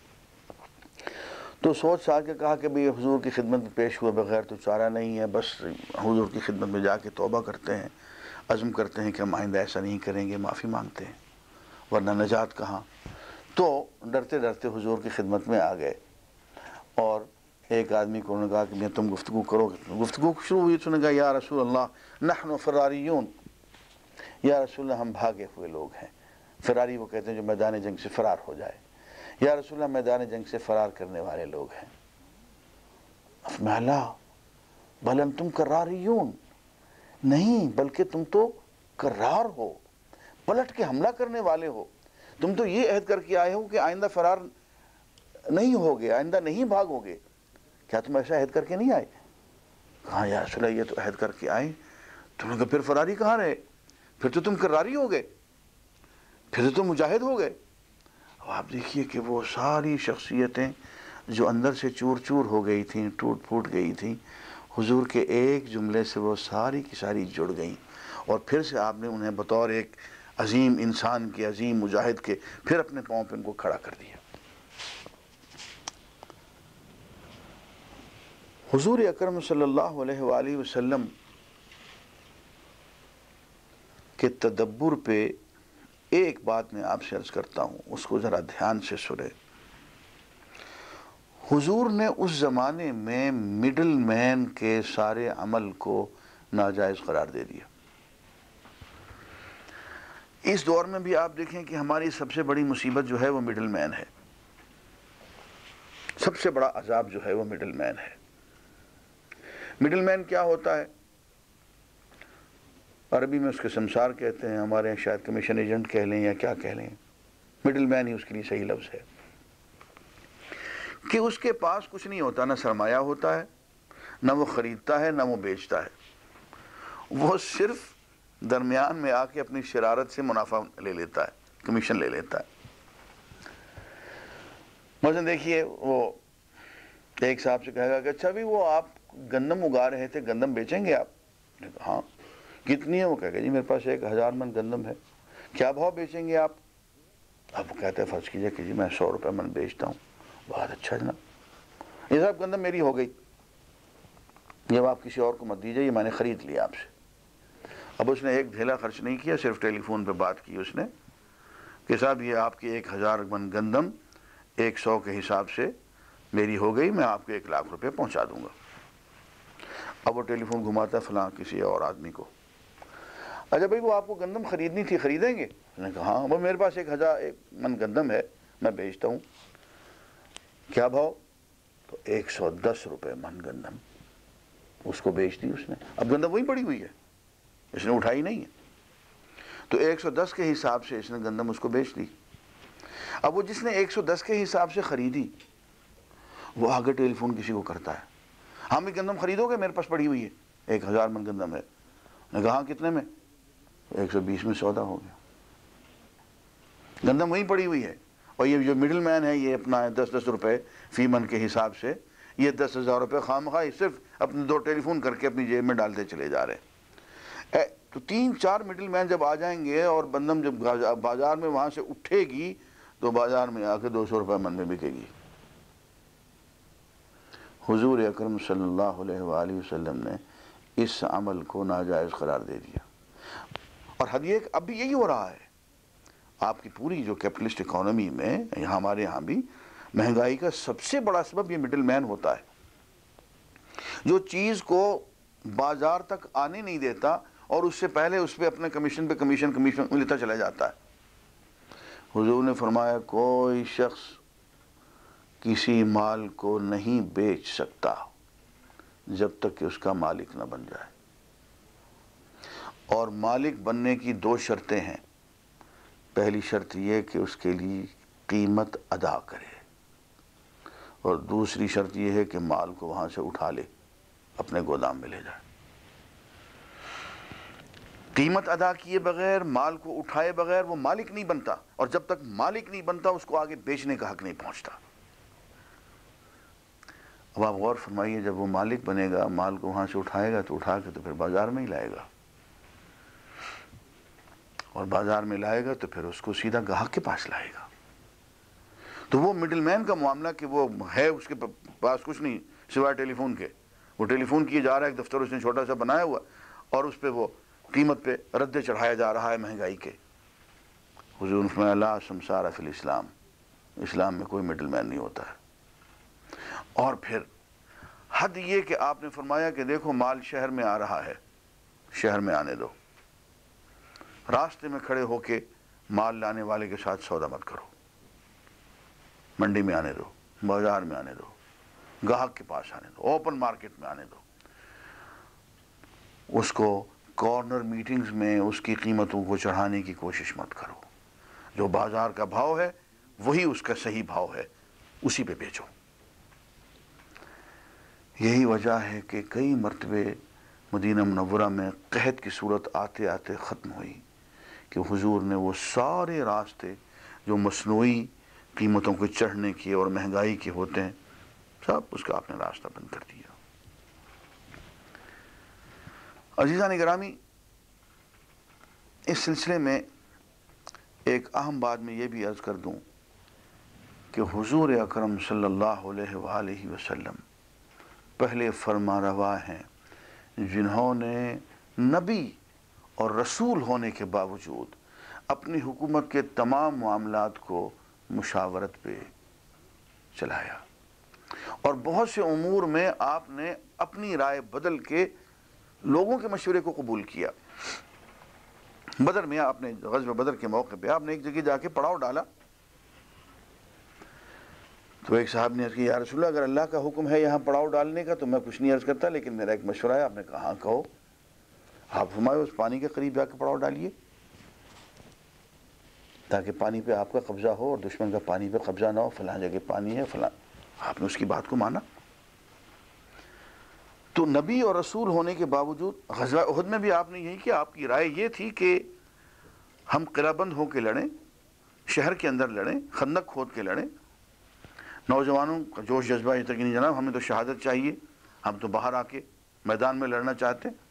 تو سوچ ساچ کے کہا کہ بھئی حضور کی خدمت میں پیش ہوئے بغیر تو چارہ نہیں ہے، بس حضور کی خدمت میں جا کے توبہ کرتے ہیں، عزم کرتے ہیں کہ ہم آئندہ ایسا نہیں کریں گے، معافی مانگتے ہیں، ورنہ نجات کہاں. تو ڈرتے ڈرتے حضور کی خدمت میں آ گئے اور ایک آدمی کو انہوں نے کہا کہ میں تم گفتگو کرو گے. گفتگو شروع ہوئی تو نے کہا یا رسول اللہ نحن فراریون، یا رسول اللہ ہم بھاگے ہوئے لوگ ہیں. فراری وہ کہتے ہیں جو میدان جنگ سے فرار ہو جائے. یا رسول اللہ میدان جنگ سے فرار کرنے والے لوگ ہیں. فرمایا بل انتم کراریون، نہیں بلکہ تم تو کرار ہو، پلٹ کے حملہ کرنے والے ہو. تم تو یہ عہد کر کے آئے ہو کہ آئندہ فرار نہیں ہوگے، آئندہ نہیں بھاگو گے. کیا تم ایسا عہد کر کے نہیں آئے؟ کہا یا رسول اللہ یہ تو عہد کر کے آئے. تم نے کہا پھر فراری کہاں رہے؟ پھر تو تم کراری ہو گئے، پھر تو تم مجاہد ہو گئے. اب آپ دیکھیے کہ وہ ساری شخصیتیں جو اندر سے چور چور ہو گئی تھیں، ٹوٹ پھوٹ گئی تھیں، حضور کے ایک جملے سے وہ ساری کی ساری جڑ گئیں. اور پھر سے آپ نے انہیں بطور ایک عظیم انسان کے، عظیم مجاہد کے، پھر اپنے پاؤں پہ ان کو کھڑا کر دیا. حضور اکرم صلی اللہ علیہ وآلہ وسلم کے تدبر پہ ایک بات میں آپ سے عرض کرتا ہوں، اس کو ذرا دھیان سے سنیں. حضور نے اس زمانے میں مڈل مین کے سارے عمل کو ناجائز قرار دے دیا. اس دور میں بھی آپ دیکھیں کہ ہماری سب سے بڑی مصیبت جو ہے وہ مڈل مین ہے. سب سے بڑا عذاب جو ہے وہ مڈل مین ہے. مڈل مین کیا ہوتا ہے؟ عربی میں اس کے سمسار کہتے ہیں، ہمارے یہاں شاید کمیشن ایجنٹ کہہ لیں یا کیا کہہ لیں. مڈل مین ہی اس کے لیے صحیح لفظ ہے کہ اس کے پاس کچھ نہیں ہوتا، نہ سرمایہ ہوتا ہے، نہ وہ خریدتا ہے، نہ وہ بیچتا ہے. وہ صرف درمیان میں آ کے اپنی شرارت سے منافع لے لیتا ہے، کمیشن لے لیتا ہے. مثلا دیکھیے وہ ایک صاحب سے کہے گا کہ اچھا بھی وہ آپ گندم اگا رہے تھے، گندم بیچیں گے آپ؟ ہاں. کتنی ہے؟ وہ کہے گا جی میرے پاس ایک ہزار من گندم ہے. کیا بھاؤ بیچیں گے آپ؟ اب وہ کہتے ہیں فرض کیجئے کہ جی میں سو روپے من بیچتا ہوں. بہت اچھا جناب، یہ صاحب گندم میری ہو گئی، جب آپ کسی اور کو مت دیجئے، یہ میں نے خرید لیا آپ سے. اب اس نے ایک ڈھیلا خرچ نہیں کیا، صرف ٹیلی فون پہ بات کی اس نے کہ صاحب یہ آپ کی ایک ہزار من گندم ایک سو کے حساب سے میری ہو گئی، میں آپ کو ایک لاکھ روپے پہنچا دوں گا. اب وہ ٹیلی فون گھماتا ہے فلاں کسی اور آدمی کو. اچھا بھائی وہ آپ کو گندم خریدنی تھی، خریدیں گے؟ اس نے کہا ہاں. وہ میرے پاس ایک ہزار ایک من گندم ہے، میں بیچتا ہوں. کیا بھاؤ؟ تو ایک سو دس روپے من گندم. اس کو بیچ دی اس نے. اب گندم وہی پڑی ہوئی ہے، اس نے اٹھائی نہیں ہے. تو ایک سو دس کے حساب سے اس نے گندم اس کو بیچ دی. اب وہ جس نے ایک سو دس کے حساب سے خریدی وہ آگے ٹیلی فون کسی کو کرتا ہے، ہاں بھی گندم خریدو گے؟ میرے پاس پڑی ہوئی ہے، ایک ہزار من گندم ہے. نے کہا ہاں کتنے میں؟ ایک سو بیس میں سودا ہو گیا. گندم وہیں پڑی ہوئی ہے، اور یہ جو مڈل مین ہے یہ اپنا دس دس روپے فی من کے حساب سے یہ دس ہزار روپے خام خواہ صرف اپنے دو ٹیلی فون کر کے اپنی جیب میں ڈالتے چلے جا رہے ہیں. تو تین چار مڈل مین جب آ جائیں گے اور گندم جب بازار میں وہاں سے اٹھے گی تو بازار میں آ کے دو سو روپے من میں بکے گی. حضور اکرم صلی اللہ علیہ وآلہ وسلم نے اس عمل کو ناجائز قرار دے دیا. اور حدیث اب بھی یہی ہو رہا ہے. آپ کی پوری جو کیپٹلسٹ اکانومی میں یہاں ہمارے یہاں بھی مہنگائی کا سب سے بڑا سبب یہ مڈل مین ہوتا ہے، جو چیز کو بازار تک آنے نہیں دیتا اور اس سے پہلے اس پہ اپنے کمیشن پہ کمیشن کمیشن لیتا چلا جاتا ہے. حضور نے فرمایا کوئی شخص کسی مال کو نہیں بیچ سکتا جب تک کہ اس کا مالک نہ بن جائے. اور مالک بننے کی دو شرطیں ہیں. پہلی شرط یہ کہ اس کے لیے قیمت ادا کرے، اور دوسری شرط یہ ہے کہ مال کو وہاں سے اٹھا لے، اپنے گودام میں لے جائے. قیمت ادا کیے بغیر، مال کو اٹھائے بغیر وہ مالک نہیں بنتا، اور جب تک مالک نہیں بنتا اس کو آگے بیچنے کا حق نہیں پہنچتا. اب آپ غور فرمائیے، جب وہ مالک بنے گا، مال کو وہاں سے اٹھائے گا تو اٹھا کے تو پھر بازار میں ہی لائے گا، اور بازار میں لائے گا تو پھر اس کو سیدھا گاہک کے پاس لائے گا. تو وہ مڈل مین کا معاملہ کہ وہ ہے اس کے پاس کچھ نہیں سوائے ٹیلی فون کے، وہ ٹیلی فون کیے جا رہا ہے، ایک دفتر اس نے چھوٹا سا بنایا ہوا اور اس پہ وہ قیمت پہ ردے چڑھایا جا رہا ہے مہنگائی کے. حضور نے فرمایا لا سمسار فی الاسلام، اسلام میں کوئی مڈل مین نہیں ہوتا ہے. اور پھر حد یہ کہ آپ نے فرمایا کہ دیکھو مال شہر میں آ رہا ہے، شہر میں آنے دو، راستے میں کھڑے ہو کے مال لانے والے کے ساتھ سودا مت کرو، منڈی میں آنے دو، بازار میں آنے دو، گاہک کے پاس آنے دو، اوپن مارکیٹ میں آنے دو، اس کو کارنر میٹنگز میں اس کی قیمتوں کو چڑھانے کی کوشش مت کرو، جو بازار کا بھاؤ ہے وہی اس کا صحیح بھاؤ ہے، اسی پہ بیچو۔ یہی وجہ ہے کہ کئی مرتبے مدینہ منورہ میں قحط کی صورت آتے آتے ختم ہوئی کہ حضور نے وہ سارے راستے جو مصنوعی قیمتوں کے چڑھنے کے اور مہنگائی کے ہوتے ہیں، سب اس کا آپ نے راستہ بند کر دیا۔ عزیزان گرامی، اس سلسلے میں ایک اہم بات میں یہ بھی عرض کر دوں کہ حضور اکرم صلی اللہ علیہ وآلہ وسلم پہلے فرما روا ہیں جنہوں نے نبی اور رسول ہونے کے باوجود اپنی حکومت کے تمام معاملات کو مشاورت پہ چلایا، اور بہت سے امور میں آپ نے اپنی رائے بدل کے لوگوں کے مشورے کو قبول کیا۔ بدر میں آپ نے غزوہ بدر کے موقع پہ آپ نے ایک جگہ جا کے پڑاؤ ڈالا، تو ایک صاحب نے عرض کی یا رسول اللہ اگر اللہ کا حکم ہے یہاں پڑاؤ ڈالنے کا تو میں کچھ نہیں عرض کرتا، لیکن میرا ایک مشورہ ہے۔ آپ نے کہا ہاں کہو۔ آپ فرمائے اس پانی کے قریب جا کے پڑاؤ ڈالیے تاکہ پانی پہ آپ کا قبضہ ہو اور دشمن کا پانی پہ قبضہ نہ ہو، فلاں جگہ پانی ہے فلاں۔ آپ نے اس کی بات کو مانا۔ تو نبی اور رسول ہونے کے باوجود غزوہ احد میں بھی آپ نے یہی کیا۔ آپ کی رائے یہ تھی کہ ہم قلعہ بند ہو کے لڑیں، شہر کے اندر لڑیں، خندق کھود کے لڑیں۔ نوجوانوں کا جوش جذبہ یہ تھا کہ نہیں جناب ہمیں تو شہادت چاہیے، ہم تو باہر آ کے میدان میں لڑنا چاہتے ہیں۔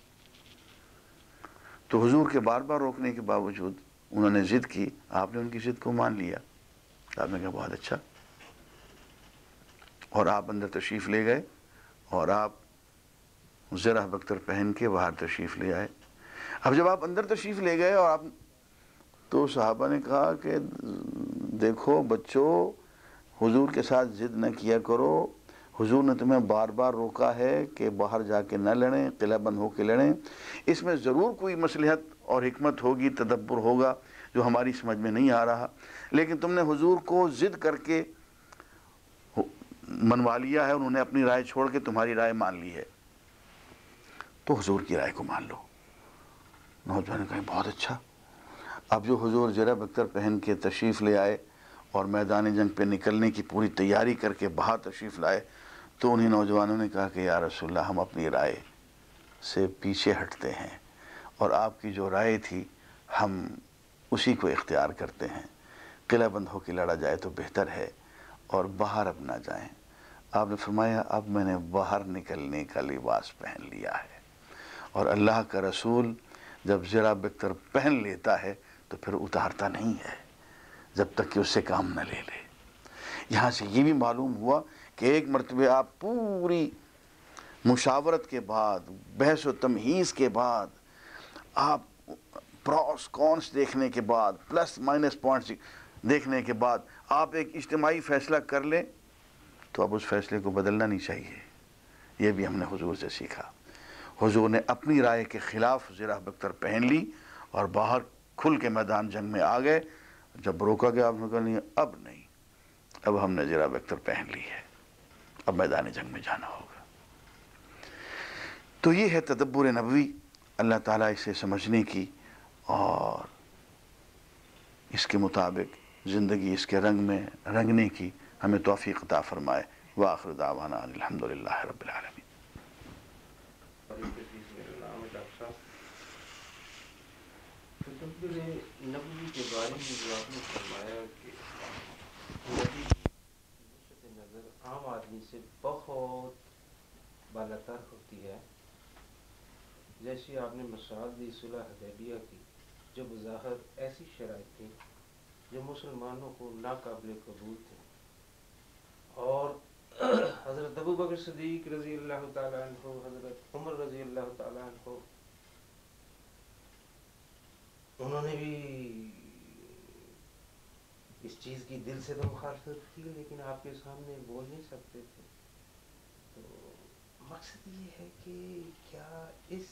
تو حضور کے بار بار روکنے کے باوجود انہوں نے ضد کی، آپ نے ان کی ضد کو مان لیا۔ آپ نے کہا بہت اچھا، اور آپ اندر تشریف لے گئے اور آپ زرہ بختر پہن کے باہر تشریف لے آئے۔ اب جب آپ اندر تشریف لے گئے اور آپ تو صحابہ نے کہا کہ دیکھو بچوں، حضور کے ساتھ ضد نہ کیا کرو، حضور نے تمہیں بار بار روکا ہے کہ باہر جا کے نہ لڑیں، قلعہ بند ہو کے لڑیں۔ اس میں ضرور کوئی مصلحت اور حکمت ہوگی، تدبر ہوگا جو ہماری سمجھ میں نہیں آ رہا، لیکن تم نے حضور کو ضد کر کے منوا لیا ہے، انہوں نے اپنی رائے چھوڑ کے تمہاری رائے مان لی ہے، تو حضور کی رائے کو مان لو۔ نوجوان نے کہا بہت اچھا۔ اب جو حضور زرہ بختر پہن کے تشریف لے آئے اور میدان جنگ پہ نکلنے کی پوری تیاری کر کے باہر تشریف لائے، تو انہی نوجوانوں نے کہا کہ یا رسول اللہ ہم اپنی رائے سے پیچھے ہٹتے ہیں، اور آپ کی جو رائے تھی ہم اسی کو اختیار کرتے ہیں، قلعہ بند ہو کے لڑا جائے تو بہتر ہے، اور باہر اب نہ جائیں۔ آپ نے فرمایا اب میں نے باہر نکلنے کا لباس پہن لیا ہے، اور اللہ کا رسول جب زرہ بختر پہن لیتا ہے تو پھر اتارتا نہیں ہے جب تک کہ اس سے کام نہ لے لے۔ یہاں سے یہ بھی معلوم ہوا کہ ایک مرتبہ آپ پوری مشاورت کے بعد، بحث و تمہیز کے بعد، آپ پروس کونس دیکھنے کے بعد، پلس مائنس پوائنٹس دیکھنے کے بعد آپ ایک اجتماعی فیصلہ کر لیں تو اب اس فیصلے کو بدلنا نہیں چاہیے۔ یہ بھی ہم نے حضور سے سیکھا۔ حضور نے اپنی رائے کے خلاف زرہ بختر پہن لی اور باہر کھل کے میدان جنگ میں آ گئے۔ جب روکا گیا آپ نے کہا نہیں اب نہیں، اب ہم نے زرہ بختر پہن لی ہے، اب میدان جنگ میں جانا ہوگا۔ تو یہ ہے تدبر نبوی، اللہ تعالیٰ اسے سمجھنے کی اور اس کے مطابق زندگی اس کے رنگ میں رنگنے کی ہمیں توفیق عطا فرمائے۔ وآخر دعوانا الحمدللہ رب العالمین۔ تدبر نبوی کے بارے میں جو آپ نے فرمایا کہ نبی نقطۂ نظر عام آدمی سے بہت بالاتر ہوتی ہے، جیسی آپ نے مثال دی صلح حدیبیہ کی، جو بظاہر ایسی شرائط تھیں جو مسلمانوں کو ناقابل قبول تھے، اور حضرت ابو بکر صدیق رضی اللہ تعالیٰ عنہ، حضرت عمر رضی اللہ تعالیٰ عنہ، انہوں نے بھی اس چیز کی دل سے تو مخالفت کی، لیکن آپ کے سامنے بول نہیں سکتے تھے، تو مقصد یہ ہے کہ کیا اس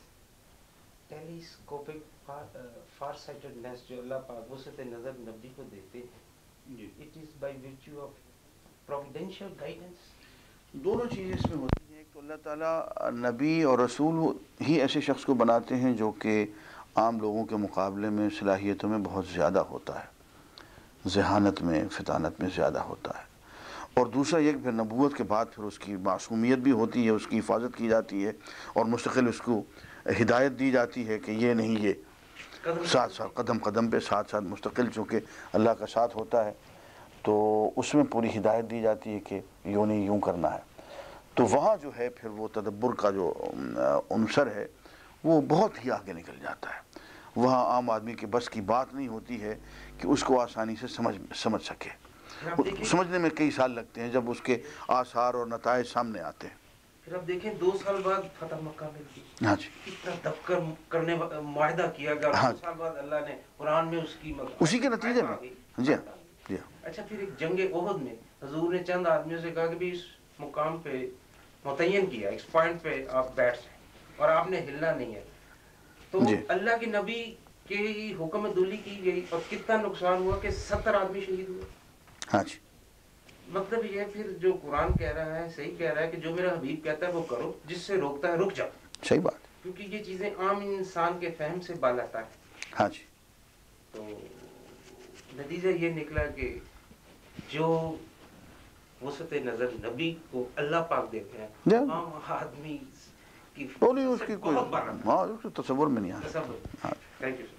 ٹیلیسکوپک فار سائٹڈنیس جو اللہ پاک وسعت نظر نبی کو دیتے ہیں، it is by virtue of providential guidance? دونوں چیزیں اس میں ہوتی ہیں. ایک تو اللہ تعالیٰ نبی اور رسول ہی ایسے شخص کو بناتے ہیں جو کہ عام لوگوں کے مقابلے میں صلاحیتوں میں بہت زیادہ ہوتا ہے، ذہانت میں، فطانت میں زیادہ ہوتا ہے. اور دوسرا یہ کہ پھر نبوت کے بعد پھر اس کی معصومیت بھی ہوتی ہے، اس کی حفاظت کی جاتی ہے اور مستقل اس کو ہدایت دی جاتی ہے کہ یہ نہیں، یہ ساتھ ساتھ قدم قدم پہ ساتھ ساتھ مستقل چونکہ اللہ کا ساتھ ہوتا ہے تو اس میں پوری ہدایت دی جاتی ہے کہ یوں نہیں یوں کرنا ہے. تو وہاں جو ہے پھر وہ تدبر کا جو عنصر ہے وہ بہت ہی آگے نکل جاتا ہے. وہاں عام آدمی کے بس کی بات نہیں ہوتی ہے کہ اس کو آسانی سے سمجھ سمجھ سکے. سمجھنے میں کئی سال لگتے ہیں جب اس کے آثار اور نتائج سامنے آتے ہیں. پھر اب دیکھیں دو سال بعد فتح مکہ مل گئی. ہاں جی. کتنا دب کر کرنے معاہدہ کیا گیا. دو سال بعد اللہ نے قرآن میں اس کی اسی کے نتیجے میں. جی ہاں جی ہاں. اچھا پھر ایک جنگ احد میں حضور نے چند آدمیوں سے کہا کہ بھی اس مقام پہ متعین کیا، اس پوائنٹ پہ آپ بیٹھ جائیں اور آپ نے ہلنا نہیں ہے. تو اللہ کے نبی کی حکم دولی کی گئی اور کتنا نقصان ہوا کہ ستر آدمی شہید ہوئے. ہاں جی. مطلب یہ پھر جو قرآن کہہ رہا ہے صحیح کہہ رہا ہے کہ جو میرا حبیب کہتا ہے وہ کرو، جس سے روکتا ہے رک جاؤ. صحیح بات. کیونکہ یہ چیزیں عام انسان کے فہم سے بالاتر ہے. ہاں جی. تو نتیجہ یہ نکلا کہ جو وسعت نظر نبی کو اللہ پاک دیتے ہیں عام آدمی کی اس کی کوئی ہاں تصور میں نہیں آتا. تصور. Thank you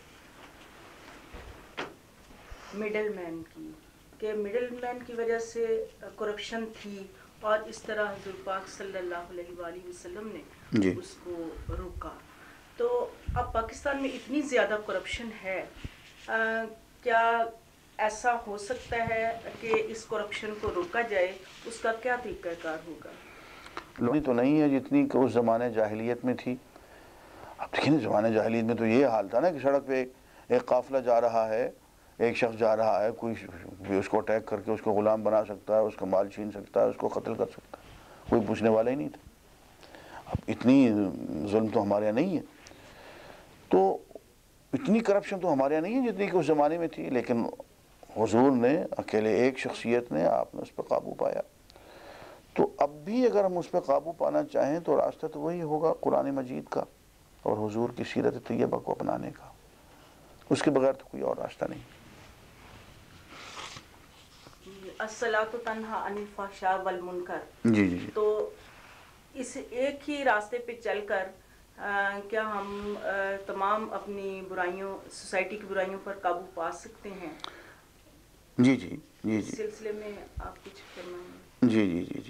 sir. Middle man کی کہ مڈل مین کی وجہ سے کرپشن تھی اور اس طرح حضور پاک صلی اللہ علیہ وآلہ وسلم نے جی. اس کو روکا. تو اب پاکستان میں اتنی زیادہ کرپشن ہے، آ, کیا ایسا ہو سکتا ہے کہ اس کرپشن کو روکا جائے؟ اس کا کیا طریقہ کار ہوگا؟ لوگی تو نہیں ہے جتنی کہ اس زمانے جاہلیت میں تھی. اب دیکھیں نا زمانے جاہلیت میں تو یہ حال تھا نا کہ سڑک پہ ایک قافلہ جا رہا ہے، ایک شخص جا رہا ہے، کوئی بھی اس کو اٹیک کر کے اس کو غلام بنا سکتا ہے، اس کا مال چھین سکتا ہے، اس کو قتل کر سکتا ہے، کوئی پوچھنے والا ہی نہیں تھا. اب اتنی ظلم تو ہمارے یہاں نہیں ہے، تو اتنی کرپشن تو ہمارے یہاں نہیں ہے جتنی کہ اس زمانے میں تھی. لیکن حضور نے اکیلے ایک شخصیت نے آپ نے اس پہ قابو پایا. تو اب بھی اگر ہم اس پہ قابو پانا چاہیں تو راستہ تو وہی ہوگا قرآن مجید کا اور حضور کی سیرت طیبہ کو اپنانے کا. اس کے بغیر تو کوئی اور راستہ نہیں. الصلاۃ تنہا عن الفحشاء والمنکر. جی جی جی. تو اس ایک ہی راستے پہ چل کر کیا ہم تمام اپنی برائیوں، سوسائٹی کی برائیوں پر قابو پا سکتے ہیں؟ جی جی جی جی. سلسلے میں آپ کچھ فرمائیں. جی جی جی جی.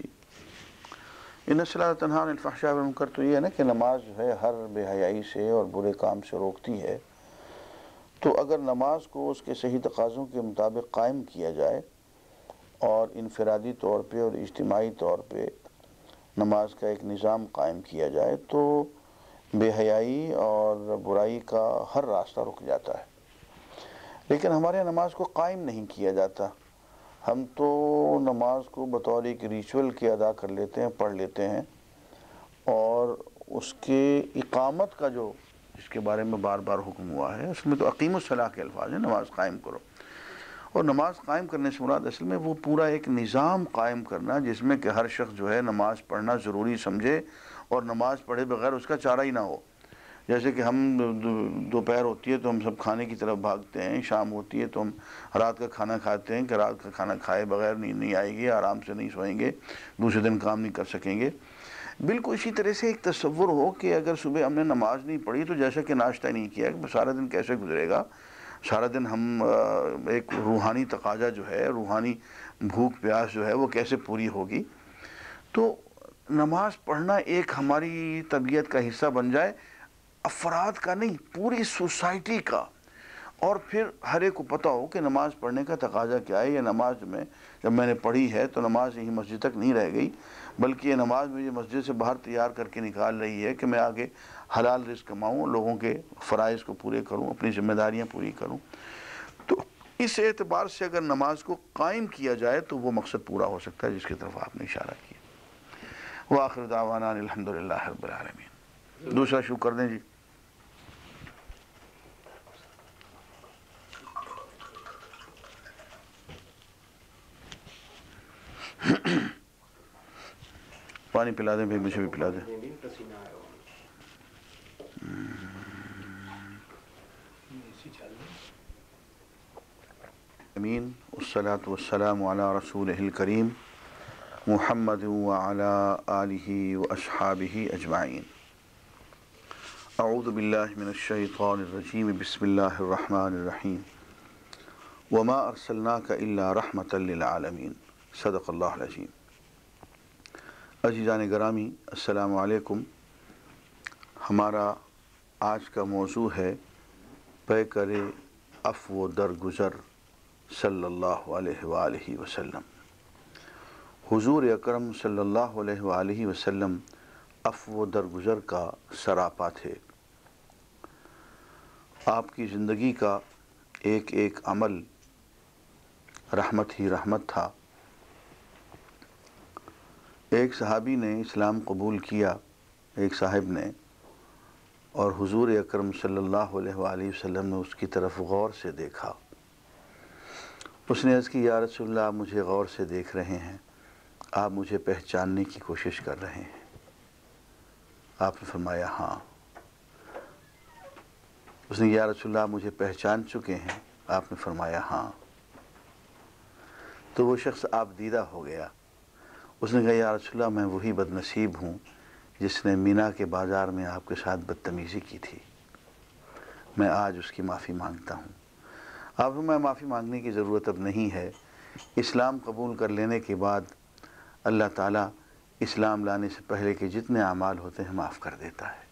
ان الصلاۃ تنہا عن الفحشاء والمنکر تو یہ ہے نا کہ نماز جو ہے ہر بے حیائی سے اور برے کام سے روکتی ہے. تو اگر نماز کو اس کے صحیح تقاضوں کے مطابق قائم کیا جائے اور انفرادی طور پہ اور اجتماعی طور پہ نماز کا ایک نظام قائم کیا جائے تو بے حیائی اور برائی کا ہر راستہ رک جاتا ہے. لیکن ہمارے یہاں نماز کو قائم نہیں کیا جاتا. ہم تو نماز کو بطور ایک ریچول کے ادا کر لیتے ہیں، پڑھ لیتے ہیں، اور اس کے اقامت کا جو جس کے بارے میں بار بار حکم ہوا ہے اس میں تو اقیم الصلاۃ کے الفاظ ہیں، نماز قائم کرو. اور نماز قائم کرنے سے مراد اصل میں وہ پورا ایک نظام قائم کرنا جس میں کہ ہر شخص جو ہے نماز پڑھنا ضروری سمجھے اور نماز پڑھے بغیر اس کا چارہ ہی نہ ہو. جیسے کہ ہم دوپہر ہوتی ہے تو ہم سب کھانے کی طرف بھاگتے ہیں، شام ہوتی ہے تو ہم رات کا کھانا کھاتے ہیں کہ رات کا کھانا کھائے بغیر نیند نہیں آئے گی، آرام سے نہیں سوئیں گے، دوسرے دن کام نہیں کر سکیں گے. بالکل اسی طرح سے ایک تصور ہو کہ اگر صبح ہم نے نماز نہیں پڑھی تو جیسا کہ ناشتہ نہیں کیا کہ سارا دن کیسے گزرے گا. سارا دن ہم ایک روحانی تقاضا جو ہے، روحانی بھوک پیاس جو ہے وہ کیسے پوری ہوگی. تو نماز پڑھنا ایک ہماری طبیعت کا حصہ بن جائے، افراد کا نہیں پوری سوسائٹی کا. اور پھر ہر ایک کو پتہ ہو کہ نماز پڑھنے کا تقاضا کیا ہے. یہ نماز میں جب میں نے پڑھی ہے تو نماز یہی مسجد تک نہیں رہ گئی، بلکہ یہ نماز مجھے مسجد سے باہر تیار کر کے نکال رہی ہے کہ میں آگے حلال رزق کماؤں، لوگوں کے فرائض کو پورے کروں، اپنی ذمہ داریاں پوری کروں. تو اس اعتبار سے اگر نماز کو قائم کیا جائے تو وہ مقصد پورا ہو سکتا ہے جس کی طرف آپ نے اشارہ کیا. وآخر دعوانا الحمدللہ رب العالمین۔ دوسرا شروع کر دیں جی۔ پانی پلا دیں بھائی، مجھے بھی پلا دیں۔ امین والصلاة والسلام علی رسولہ الکریم محمد وعلی آلہ واصحابہ اجمعین۔ اعوذ باللہ من الشیطان الرجیم، بسم اللہ الرحمن الرحیم۔ وما ارسلناک الا رحمۃ للعالمین، صدق اللہ العظیم۔ عزیزان گرامی، السلام علیکم۔ ہمارا آج کا موضوع ہے پیکر عفو درگزر صلی اللہ علیہ وآلہ وسلم۔ حضور اکرم صلی اللہ علیہ وآلہ وسلم عفو درگزر کا سراپا تھے۔ آپ کی زندگی کا ایک ایک عمل رحمت ہی رحمت تھا۔ ایک صحابی نے اسلام قبول کیا، ایک صاحب نے، اور حضور اکرم صلی اللہ علیہ وآلہ وسلم نے اس کی طرف غور سے دیکھا۔ اس نے عرض کی، یا رسول اللہ، آپ مجھے غور سے دیکھ رہے ہیں، آپ مجھے پہچاننے کی کوشش کر رہے ہیں۔ آپ نے فرمایا ہاں۔ اس نے، یا رسول اللہ، آپ مجھے پہچان چکے ہیں؟ آپ نے فرمایا ہاں۔ تو وہ شخص آپ دیدہ ہو گیا۔ اس نے کہا، یا رسول اللہ، میں وہی بد نصیب ہوں جس نے مینا کے بازار میں آپ کے ساتھ بدتمیزی کی تھی، میں آج اس کی معافی مانگتا ہوں۔ آپ کو میں معافی مانگنے کی ضرورت اب نہیں ہے، اسلام قبول کر لینے کے بعد اللہ تعالیٰ اسلام لانے سے پہلے کے جتنے اعمال ہوتے ہیں معاف کر دیتا ہے۔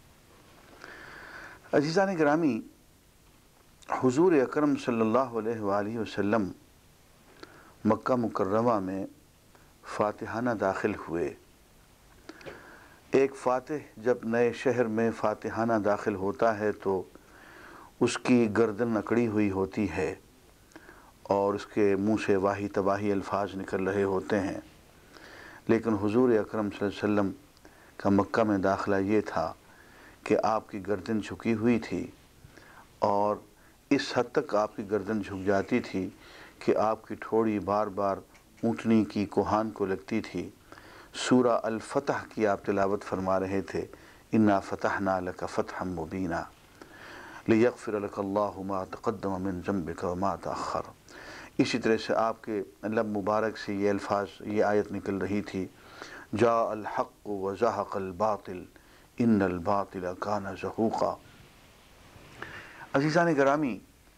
عزیزان گرامی، حضور اکرم صلی اللہ علیہ وآلہ وسلم مکہ مکرمہ میں فاتحانہ داخل ہوئے۔ ایک فاتح جب نئے شہر میں فاتحانہ داخل ہوتا ہے تو اس کی گردن اکڑی ہوئی ہوتی ہے اور اس کے منہ سے واہی تباہی الفاظ نکل رہے ہوتے ہیں، لیکن حضور اکرم صلی اللہ علیہ وسلم کا مکہ میں داخلہ یہ تھا کہ آپ کی گردن جھکی ہوئی تھی، اور اس حد تک آپ کی گردن جھک جاتی تھی کہ آپ کی ٹھوڑی بار بار اونٹنی کی کوہان کو لگتی تھی۔ سورہ الفتح کی آپ تلاوت فرما رہے تھے، انا فتحنا لک فتحا مبینا لیغفر لک اللہ ما تقدم من ذنبک وما تأخر۔ اسی طرح سے آپ کے لب مبارک سے یہ الفاظ، یہ آیت نکل رہی تھی، جاء الحق وزہق الباطل ان الباطل کان زہوقا۔ عزیزان گرامی،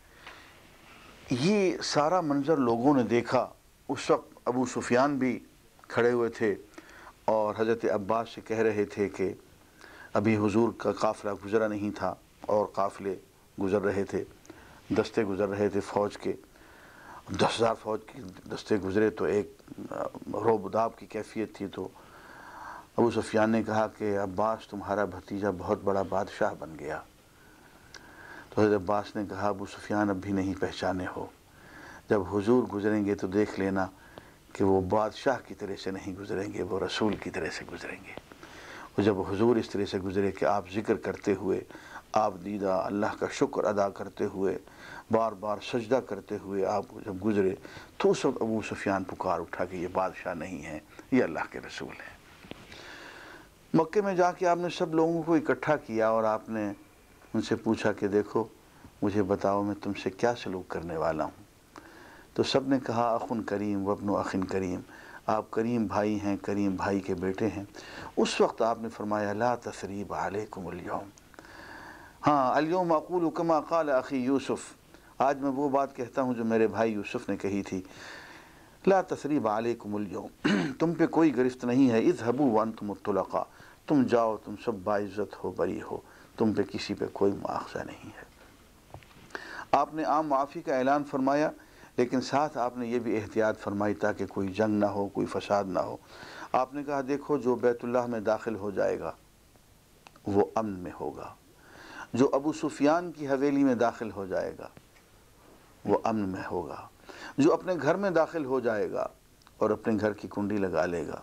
یہ سارا منظر لوگوں نے دیکھا۔ اس وقت ابو سفیان بھی کھڑے ہوئے تھے اور حضرت عباس سے کہہ رہے تھے کہ ابھی حضور کا قافلہ گزرا نہیں تھا، اور قافلے گزر رہے تھے، دستے گزر رہے تھے فوج کے۔ دس ہزار فوج کے دستے گزرے تو ایک روب داب کی کیفیت تھی۔ تو ابو سفیان نے کہا کہ عباس، تمہارا بھتیجا بہت بڑا بادشاہ بن گیا۔ تو حضرت عباس نے کہا، ابو سفیان اب بھی نہیں پہچانے ہو، جب حضور گزریں گے تو دیکھ لینا کہ وہ بادشاہ کی طرح سے نہیں گزریں گے، وہ رسول کی طرح سے گزریں گے۔ اور جب حضور اس طرح سے گزرے کہ آپ ذکر کرتے ہوئے، آپ دیدہ اللہ کا شکر ادا کرتے ہوئے، بار بار سجدہ کرتے ہوئے آپ جب گزرے، تو اس وقت ابو سفیان پکار اٹھا کہ یہ بادشاہ نہیں ہے، یہ اللہ کے رسول ہیں۔ مکے میں جا کے آپ نے سب لوگوں کو اکٹھا کیا اور آپ نے ان سے پوچھا کہ دیکھو، مجھے بتاؤ میں تم سے کیا سلوک کرنے والا ہوں۔ تو سب نے کہا، اخن کریم وابن اخن کریم، آپ کریم بھائی ہیں، کریم بھائی کے بیٹے ہیں۔ اس وقت آپ نے فرمایا، لا تثریب علیکم اليوم، ہاں اليوم اقول کما قال اخی یوسف، آج میں وہ بات کہتا ہوں جو میرے بھائی یوسف نے کہی تھی، لا تثریب علیکم اليوم، تم پہ کوئی گرفت نہیں ہے، اذهبوا وانتم الطلقاء، تم جاؤ، تم سب باعزت ہو، بری ہو، تم پہ کسی پہ کوئی مؤاخذہ نہیں ہے۔ آپ نے عام معافی کا اعلان فرمایا، لیکن ساتھ آپ نے یہ بھی احتیاط فرمائی تاکہ کوئی جنگ نہ ہو، کوئی فساد نہ ہو۔ آپ نے کہا، دیکھو، جو بیت اللہ میں داخل ہو جائے گا وہ امن میں ہوگا، جو ابو سفیان کی حویلی میں داخل ہو جائے گا وہ امن میں ہوگا، جو اپنے گھر میں داخل ہو جائے گا اور اپنے گھر کی کنڈی لگا لے گا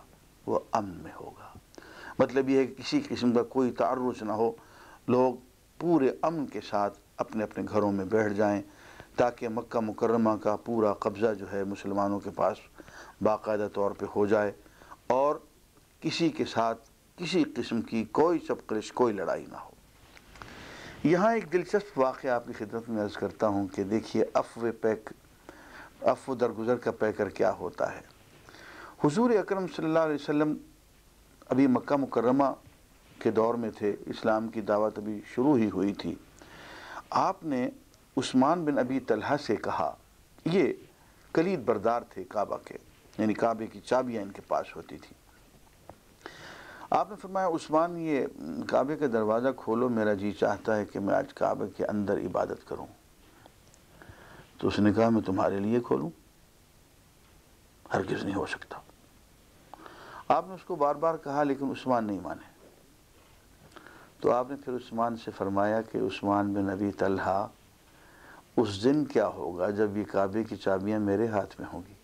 وہ امن میں ہوگا۔ مطلب یہ ہے کہ کسی قسم کا کوئی تعرض نہ ہو، لوگ پورے امن کے ساتھ اپنے اپنے گھروں میں بیٹھ جائیں تاکہ مکہ مکرمہ کا پورا قبضہ جو ہے مسلمانوں کے پاس باقاعدہ طور پہ ہو جائے، اور کسی کے ساتھ کسی قسم کی کوئی چپقلش، کوئی لڑائی نہ ہو۔ یہاں ایک دلچسپ واقعہ آپ کی خدمت میں عرض کرتا ہوں کہ دیکھیے عفو پیک عفو درگزر کا پیکر کیا ہوتا ہے۔ حضور اکرم صلی اللہ علیہ وسلم ابھی مکہ مکرمہ کے دور میں تھے، اسلام کی دعوت ابھی شروع ہی ہوئی تھی۔ آپ نے عثمان بن ابی طلحہ سے کہا، یہ کلید بردار تھے کعبہ کے، یعنی کعبے کی چابیاں ان کے پاس ہوتی تھی۔ آپ نے فرمایا عثمان یہ کعبے کا دروازہ کھولو، میرا جی چاہتا ہے کہ میں آج کعبے کے اندر عبادت کروں۔ تو اس نے کہا میں تمہارے لیے کھولوں؟ ہرگز نہیں ہو سکتا۔ آپ نے اس کو بار بار کہا لیکن عثمان نہیں مانے۔ تو آپ نے پھر عثمان سے فرمایا کہ عثمان بن ابی طلحہ، اس دن کیا ہوگا جب یہ کعبے کی چابیاں میرے ہاتھ میں ہوں گی؟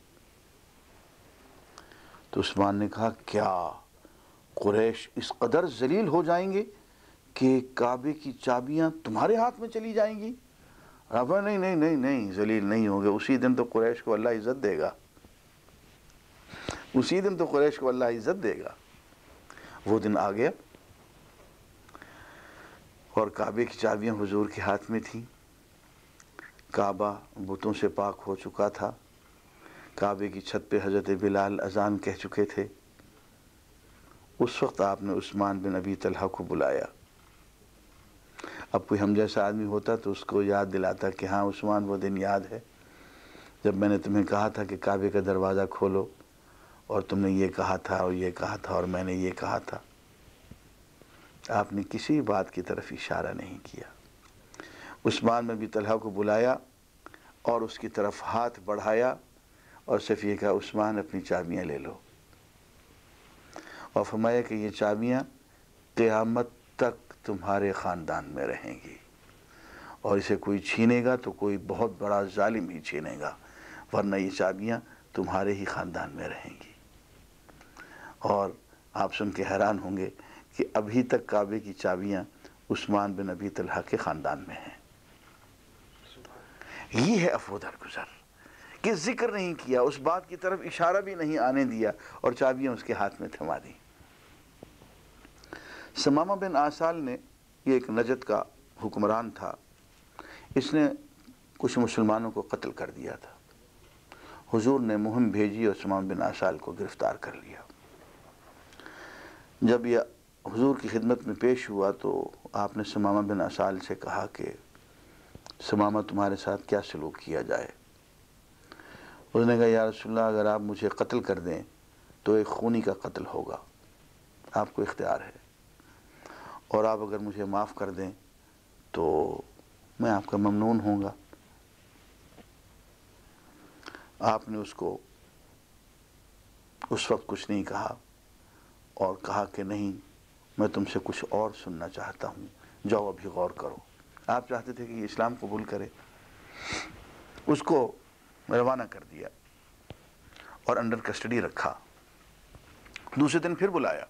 تو عثمان نے کہا کیا قریش اس قدر ذلیل ہو جائیں گے کہ کعبے کی چابیاں تمہارے ہاتھ میں چلی جائیں گی؟ آپ نے نہیں نہیں نہیں نہیں ذلیل نہیں ہوں گے، اسی دن تو قریش کو اللہ عزت دے گا، اسی دن تو قریش کو اللہ عزت دے گا۔ وہ دن آ گیا اور کعبے کی چابیاں حضور کے ہاتھ میں تھیں۔ کعبہ بتوں سے پاک ہو چکا تھا، کعبے کی چھت پہ حضرت بلال اذان کہہ چکے تھے۔ اس وقت آپ نے عثمان بن ابی طلحہ کو بلایا۔ اب کوئی ہم جیسا آدمی ہوتا تو اس کو یاد دلاتا کہ ہاں عثمان وہ دن یاد ہے جب میں نے تمہیں کہا تھا کہ کعبے کا دروازہ کھولو، اور تم نے یہ کہا تھا اور یہ کہا تھا اور میں نے یہ کہا تھا۔ آپ نے کسی بات کی طرف اشارہ نہیں کیا۔ عثمان بن ابی طلحہ کو بلایا اور اس کی طرف ہاتھ بڑھایا اور صرف یہ کہا عثمان اپنی چابیاں لے لو، اور فرمایا کہ یہ چابیاں قیامت تک تمہارے خاندان میں رہیں گی، اور اسے کوئی چھینے گا تو کوئی بہت بڑا ظالم ہی چھینے گا، ورنہ یہ چابیاں تمہارے ہی خاندان میں رہیں گی۔ اور آپ سن کے حیران ہوں گے کہ ابھی تک کعبے کی چابیاں عثمان بن ابی طلحہ کے خاندان میں ہیں۔ یہ ہے عفو درگزر کہ ذکر نہیں کیا، اس بات کی طرف اشارہ بھی نہیں آنے دیا اور چابیاں اس کے ہاتھ میں تھما دیں۔ ثمامہ بن آسال نے، یہ ایک نجد کا حکمران تھا، اس نے کچھ مسلمانوں کو قتل کر دیا تھا۔ حضور نے مہم بھیجی اور ثمامہ بن آسال کو گرفتار کر لیا۔ جب یہ حضور کی خدمت میں پیش ہوا تو آپ نے ثمامہ بن آسال سے کہا کہ ثمامہ تمہارے ساتھ کیا سلوک کیا جائے؟ اس نے کہا یا رسول اللہ اگر آپ مجھے قتل کر دیں تو ایک خونی کا قتل ہوگا، آپ کو اختیار ہے، اور آپ اگر مجھے معاف کر دیں تو میں آپ کا ممنون ہوں گا۔ آپ نے اس کو اس وقت کچھ نہیں کہا اور کہا کہ نہیں میں تم سے کچھ اور سننا چاہتا ہوں، جاؤ ابھی غور کرو۔ آپ چاہتے تھے کہ یہ اسلام قبول کرے۔ اس کو روانہ کر دیا اور انڈر کسٹڈی رکھا۔ دوسرے دن پھر بلایا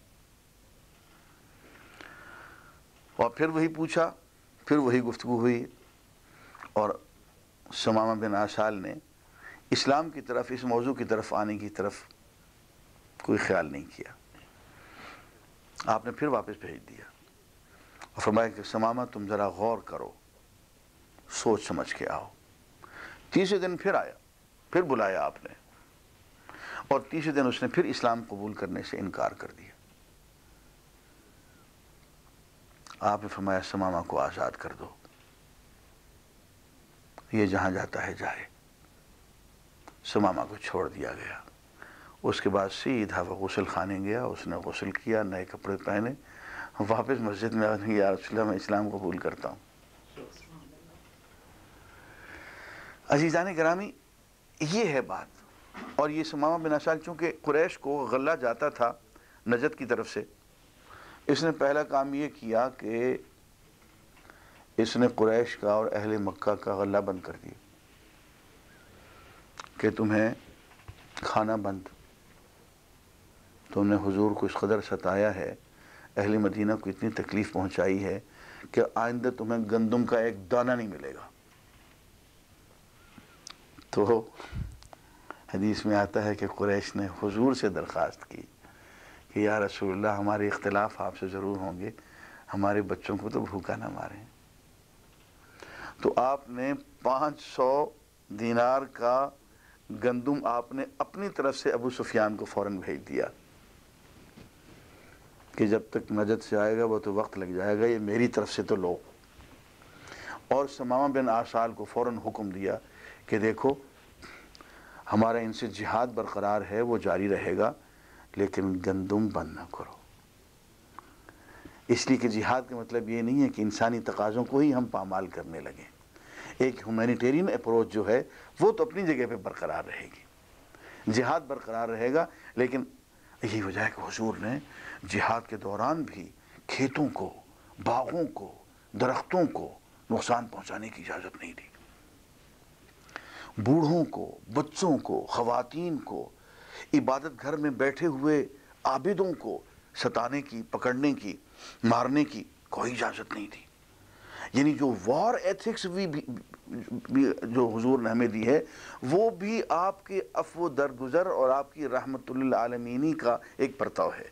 اور پھر وہی پوچھا، پھر وہی گفتگو ہوئی، اور ثمامہ بن آسال نے اسلام کی طرف، اس موضوع کی طرف آنے کی طرف کوئی خیال نہیں کیا۔ آپ نے پھر واپس بھیج دیا اور فرمایا کہ ثمامہ تم ذرا غور کرو، سوچ سمجھ کے آؤ۔ تیسرے دن پھر آیا، پھر بلایا آپ نے، اور تیسرے دن اس نے پھر اسلام قبول کرنے سے انکار کر دیا۔ آپ نے فرمایا ثمامہ کو آزاد کر دو، یہ جہاں جاتا ہے جائے۔ ثمامہ کو چھوڑ دیا گیا۔ اس کے بعد سیدھا وہ غسل خانے گیا، اس نے غسل کیا، نئے کپڑے پہنے، واپس مسجد میں آنے یا رسول اللہ میں اسلام قبول کرتا ہوں۔ عزیزان گرامی، یہ ہے بات۔ اور یہ ثمامہ بن آسال چونکہ قریش کو غلہ جاتا تھا نجد کی طرف سے، اس نے پہلا کام یہ کیا کہ اس نے قریش کا اور اہل مکہ کا غلہ بند کر دیا کہ تمہیں کھانا بند، تم نے حضور کو اس قدر ستایا ہے، اہل مدینہ کو اتنی تکلیف پہنچائی ہے کہ آئندہ تمہیں گندم کا ایک دانہ نہیں ملے گا۔ تو حدیث میں آتا ہے کہ قریش نے حضور سے درخواست کی کہ یا رسول اللہ، ہمارے اختلاف آپ سے ضرور ہوں گے، ہمارے بچوں کو تو بھوکا نہ ماریں۔ تو آپ نے پانچ سو دینار کا گندم آپ نے اپنی طرف سے ابو سفیان کو فوراً بھیج دیا کہ جب تک نجد سے آئے گا وہ تو وقت لگ جائے گا، یہ میری طرف سے تو لو۔ اور سمامہ بن آسال کو فوراً حکم دیا کہ دیکھو ہمارا ان سے جہاد برقرار ہے، وہ جاری رہے گا، لیکن گندم بند نہ کرو، اس لیے کہ جہاد کا مطلب یہ نہیں ہے کہ انسانی تقاضوں کو ہی ہم پامال کرنے لگیں۔ ایک ہیومینیٹیرین اپروچ جو ہے وہ تو اپنی جگہ پہ برقرار رہے گی، جہاد برقرار رہے گا، لیکن یہی وجہ ہے کہ حضور نے جہاد کے دوران بھی کھیتوں کو، باغوں کو، درختوں کو نقصان پہنچانے کی اجازت نہیں دی، بوڑھوں کو، بچوں کو، خواتین کو، عبادت گھر میں بیٹھے ہوئے عابدوں کو ستانے کی، پکڑنے کی، مارنے کی کوئی اجازت نہیں دی۔ یعنی جو وار ایتھکس بھی جو حضور نے ہمیں دی ہے وہ بھی آپ کے عفو درگزر اور آپ کی رحمت للعالمینی کا ایک پرتو ہے۔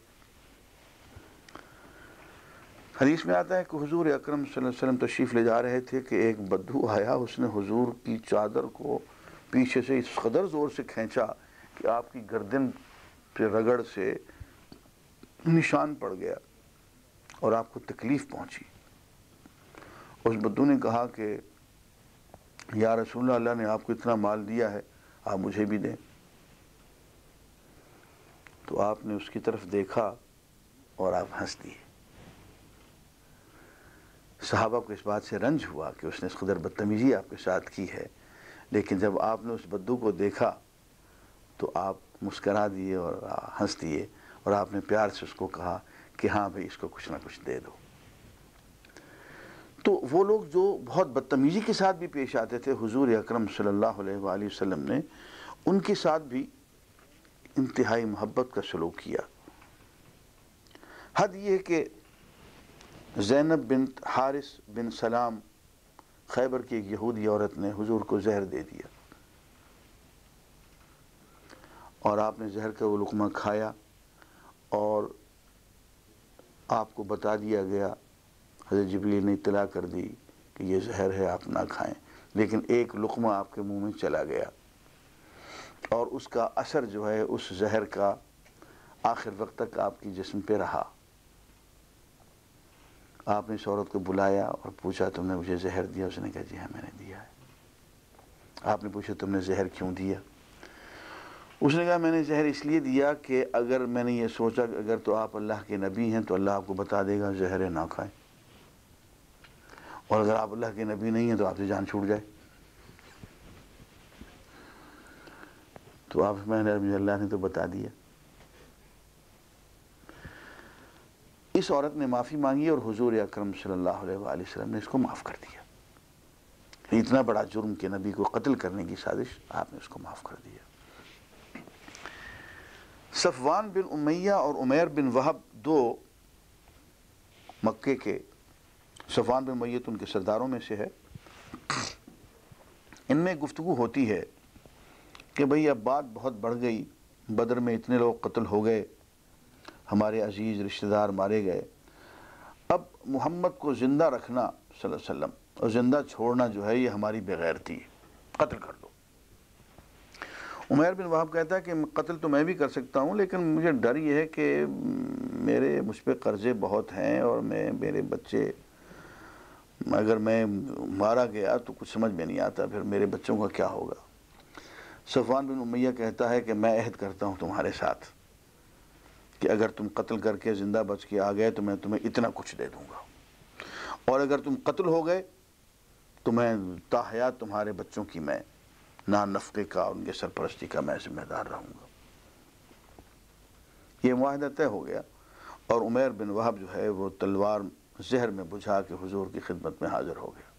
حدیث میں آتا ہے کہ حضور اکرم صلی اللہ علیہ وسلم تشریف لے جا رہے تھے کہ ایک بدو آیا، اس نے حضور کی چادر کو پیچھے سے اس قدر زور سے کھینچا کہ آپ کی گردن پہ رگڑ سے نشان پڑ گیا اور آپ کو تکلیف پہنچی۔ اس بدو نے کہا کہ یا رسول اللہ، اللہ نے آپ کو اتنا مال دیا ہے، آپ مجھے بھی دیں۔ تو آپ نے اس کی طرف دیکھا اور آپ ہنس دیے۔ صحابہ کو اس بات سے رنج ہوا کہ اس نے اس قدر بدتمیزی آپ کے ساتھ کی ہے، لیکن جب آپ نے اس بدو کو دیکھا تو آپ مسکرا دیے اور ہنس دیے، اور آپ نے پیار سے اس کو کہا کہ ہاں بھئی اس کو کچھ نہ کچھ دے دو۔ تو وہ لوگ جو بہت بدتمیزی کے ساتھ بھی پیش آتے تھے، حضور اکرم صلی اللہ علیہ وآلہ وسلم نے ان کے ساتھ بھی انتہائی محبت کا سلوک کیا۔ حد یہ کہ زینب بنت حارث بن سلام خیبر کی ایک یہودی عورت نے حضور کو زہر دے دیا، اور آپ نے زہر کا وہ لقمہ کھایا اور آپ کو بتا دیا گیا، حضرت جبریل نے اطلاع کر دی کہ یہ زہر ہے، آپ نہ کھائیں، لیکن ایک لقمہ آپ کے منہ میں چلا گیا اور اس کا اثر جو ہے اس زہر کا آخر وقت تک آپ کی جسم پہ رہا۔ آپ نے اس عورت کو بلایا اور پوچھا تم نے مجھے زہر دیا؟ اس نے کہا جی ہاں میں نے دیا ہے۔ آپ نے پوچھا تم نے زہر کیوں دیا؟ اس نے کہا میں نے زہر اس لیے دیا کہ اگر میں نے یہ سوچا کہ اگر تو آپ اللہ کے نبی ہیں تو اللہ آپ کو بتا دے گا زہر نہ کھائیں، اور اگر آپ اللہ کے نبی نہیں ہیں تو آپ سے جان چھوٹ جائے۔ تو آپ میں نے اللہ نے تو بتا دیا۔ اس عورت نے معافی مانگی اور حضور اکرم صلی اللہ علیہ وآلہ وسلم نے اس کو معاف کر دیا۔ اتنا بڑا جرم کہ نبی کو قتل کرنے کی سازش، آپ نے اس کو معاف کر دیا۔ صفوان بن امیہ اور عمیر بن وہب دو مکے کے، صفوان بن امیہ ان کے سرداروں میں سے ہے، ان میں گفتگو ہوتی ہے کہ بھئی اب بات بہت بڑھ گئی، بدر میں اتنے لوگ قتل ہو گئے، ہمارے عزیز رشتہ دار مارے گئے، اب محمد کو زندہ رکھنا صلی اللہ علیہ وسلم اور زندہ چھوڑنا جو ہے یہ ہماری بغیرتی ہے، قتل کر دو۔ عمیر بن وہب کہتا ہے کہ قتل تو میں بھی کر سکتا ہوں، لیکن مجھے ڈر یہ ہے کہ میرے مجھ پہ قرضے بہت ہیں اور میں میرے بچے، اگر میں مارا گیا تو کچھ سمجھ میں نہیں آتا پھر میرے بچوں کا کیا ہوگا۔ صفوان بن امیہ کہتا ہے کہ میں عہد کرتا ہوں تمہارے ساتھ کہ اگر تم قتل کر کے زندہ بچ کے آ گئے تو میں تمہیں اتنا کچھ دے دوں گا، اور اگر تم قتل ہو گئے تو میں تاحیات تمہارے بچوں کی میں نان نفقے کا، ان کے سرپرستی کا میں ذمہ دار رہوں گا۔ یہ معاہدہ طے ہو گیا، اور عمیر بن وہب جو ہے وہ تلوار زہر میں بجھا کے حضور کی خدمت میں حاضر ہو گیا۔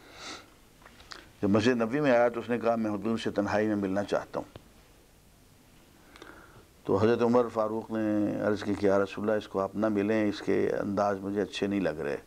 جب مسجد نبوی میں آیا تو اس نے کہا میں حضور سے تنہائی میں ملنا چاہتا ہوں۔ تو حضرت عمر فاروق نے عرض کی کہ یا رسول اللہ اس کو آپ نہ ملیں، اس کے انداز مجھے اچھے نہیں لگ رہے۔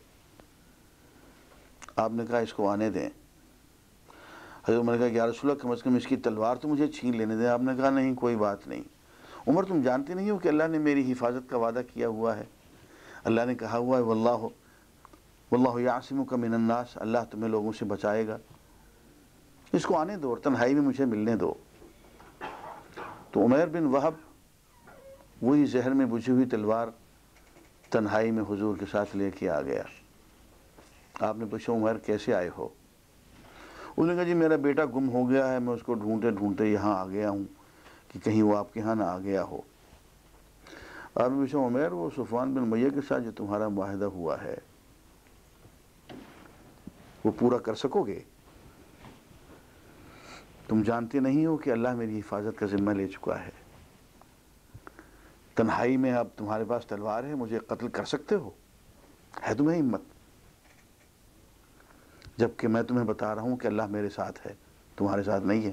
آپ نے کہا اس کو آنے دیں۔ حضرت عمر نے کہا کہ یا رسول اللہ کم از کم اس کی تلوار تو مجھے چھین لینے دیں۔ آپ نے کہا نہیں کوئی بات نہیں، عمر تم جانتے نہیں ہو کہ اللہ نے میری حفاظت کا وعدہ کیا ہوا ہے، اللہ نے کہا ہوا ہے واللہ واللہ یعصمک من الناس، اللہ تمہیں لوگوں سے بچائے گا، اس کو آنے دو اور تنہائی میں مجھے ملنے دو۔ تو عمیر بن وہب وہی زہر میں بجھی ہوئی تلوار تنہائی میں حضور کے ساتھ لے کے آ گیا۔ آپ نے پوچھا عمیر کیسے آئے ہو؟ انہوں نے کہا جی میرا بیٹا گم ہو گیا ہے، میں اس کو ڈھونڈتے ڈھونڈتے یہاں آ گیا ہوں کہ کہیں وہ آپ کے ہاں نہ آ گیا ہو۔ آپ نے پوچھا عمیر وہ صفوان بن امیہ کے ساتھ جو تمہارا معاہدہ ہوا ہے وہ پورا کر سکو گے؟ تم جانتے نہیں ہو کہ اللہ میری حفاظت کا ذمہ لے چکا ہے، تنہائی میں اب تمہارے پاس تلوار ہے، مجھے قتل کر سکتے ہو؟ ہے تمہیں ہمت؟ جبکہ میں تمہیں بتا رہا ہوں کہ اللہ میرے ساتھ ہے، تمہارے ساتھ نہیں ہے۔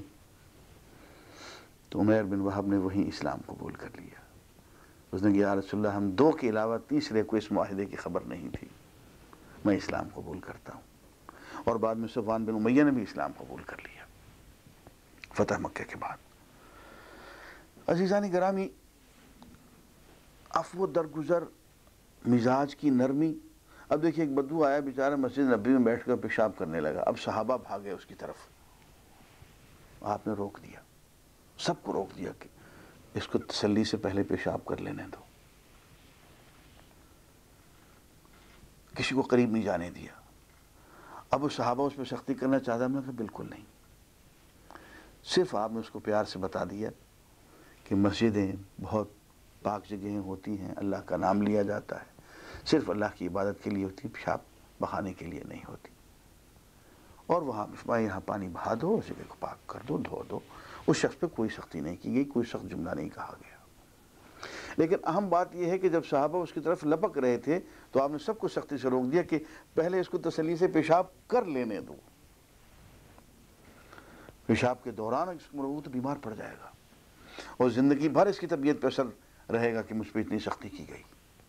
تو عمیر بن وہب نے وہیں اسلام قبول کر لیا۔ اس نے کہا یا رسول اللہ ہم دو کے علاوہ تیسرے کو اس معاہدے کی خبر نہیں تھی، میں اسلام قبول کرتا ہوں۔ اور بعد میں صفوان بن امیہ نے بھی اسلام قبول کر لیا فتح مکہ کے بعد۔ عزیزان گرامی، عفو درگزر، مزاج کی نرمی۔ اب دیکھیے ایک بدو آیا بیچارہ مسجد نبی میں بیٹھ کر پیشاب کرنے لگا، اب صحابہ بھاگے اس کی طرف، آپ نے روک دیا، سب کو روک دیا کہ اس کو تسلی سے پہلے پیشاب کر لینے دو، کسی کو قریب نہیں جانے دیا۔ اب وہ صحابہ اس پہ سختی کرنا چاہتا، میں نے کہا بالکل نہیں، صرف آپ نے اس کو پیار سے بتا دیا کہ مسجدیں بہت پاک جگہیں ہوتی ہیں، اللہ کا نام لیا جاتا ہے، صرف اللہ کی عبادت کے لیے ہوتی، پیشاب بہانے کے لیے نہیں ہوتی، اور وہاں یہاں پانی بہا دو، اس جگہ کو پاک کر دو، دھو دو۔ اس شخص پہ کوئی سختی نہیں کی گئی، کوئی سخت جملہ نہیں کہا گیا۔ لیکن اہم بات یہ ہے کہ جب صحابہ اس کی طرف لپک رہے تھے تو آپ نے سب کو سختی سے روک دیا کہ پہلے اس کو تسلی سے پیشاب کر لینے دو، پیشاب کے دوران اس کو مربوط بیمار پڑ جائے گا اور زندگی بھر اس کی طبیعت پہ اثر رہے گا کہ مجھ پہ اتنی سختی کی گئی۔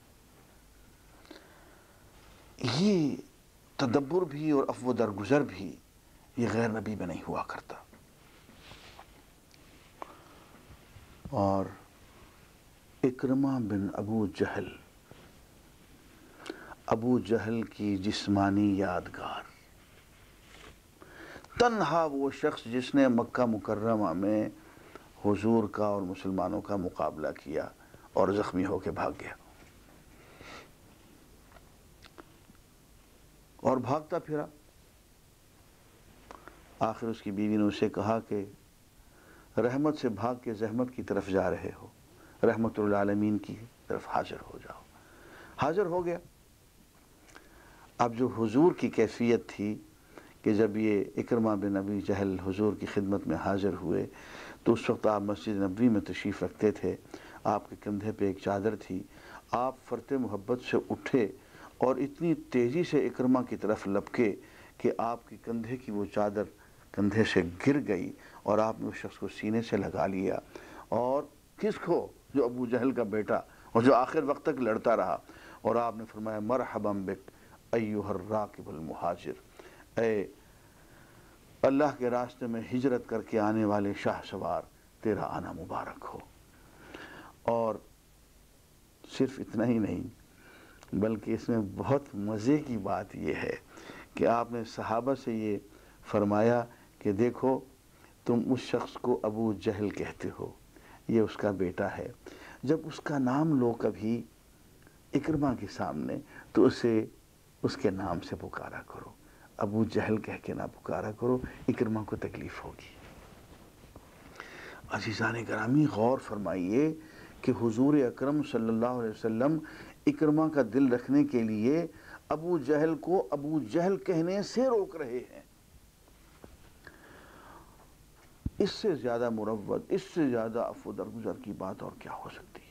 یہ تدبر بھی اور عفو درگزر بھی یہ غیر نبی میں نہیں ہوا کرتا۔ اور اکرمہ بن ابو جہل، ابو جہل کی جسمانی یادگار، تنہا وہ شخص جس نے مکہ مکرمہ میں حضور کا اور مسلمانوں کا مقابلہ کیا اور زخمی ہو کے بھاگ گیا، اور بھاگتا پھرا۔ آخر اس کی بیوی نے اسے کہا کہ رحمت سے بھاگ کے زحمت کی طرف جا رہے ہو، رحمت العالمین کی طرف حاضر ہو جاؤ۔ حاضر ہو گیا۔ اب جو حضور کی کیفیت تھی کہ جب یہ اکرمہ بن ابی جہل حضور کی خدمت میں حاضر ہوئے تو اس وقت آپ مسجد نبوی میں تشریف رکھتے تھے، آپ کے کندھے پہ ایک چادر تھی، آپ فرط محبت سے اٹھے اور اتنی تیزی سے اکرمہ کی طرف لپکے کہ آپ کے کندھے کی وہ چادر کندھے سے گر گئی اور آپ نے اس شخص کو سینے سے لگا لیا، اور کس کو؟ جو ابو جہل کا بیٹا اور جو آخر وقت تک لڑتا رہا، اور آپ نے فرمایا مرحبا بک ایھا الراکب المہاجر، اے اللہ کے راستے میں ہجرت کر کے آنے والے شاہ سوار، تیرا آنا مبارک ہو۔ اور صرف اتنا ہی نہیں بلکہ اس میں بہت مزے کی بات یہ ہے کہ آپ نے صحابہ سے یہ فرمایا کہ دیکھو تم اس شخص کو ابو جہل کہتے ہو، یہ اس کا بیٹا ہے، جب اس کا نام لو کبھی اکرمہ کے سامنے تو اسے اس کے نام سے پکارا کرو، ابو جہل کہہ کے نہ پکارا کرو، اکرمہ کو تکلیف ہوگی۔ عزیزان گرامی غور فرمائیے کہ حضور اکرم صلی اللہ علیہ وسلم اکرمہ کا دل رکھنے کے لیے ابو جہل کو ابو جہل کہنے سے روک رہے ہیں۔ اس سے زیادہ مروت، اس سے زیادہ عفو درگزر کی بات اور کیا ہو سکتی ہے؟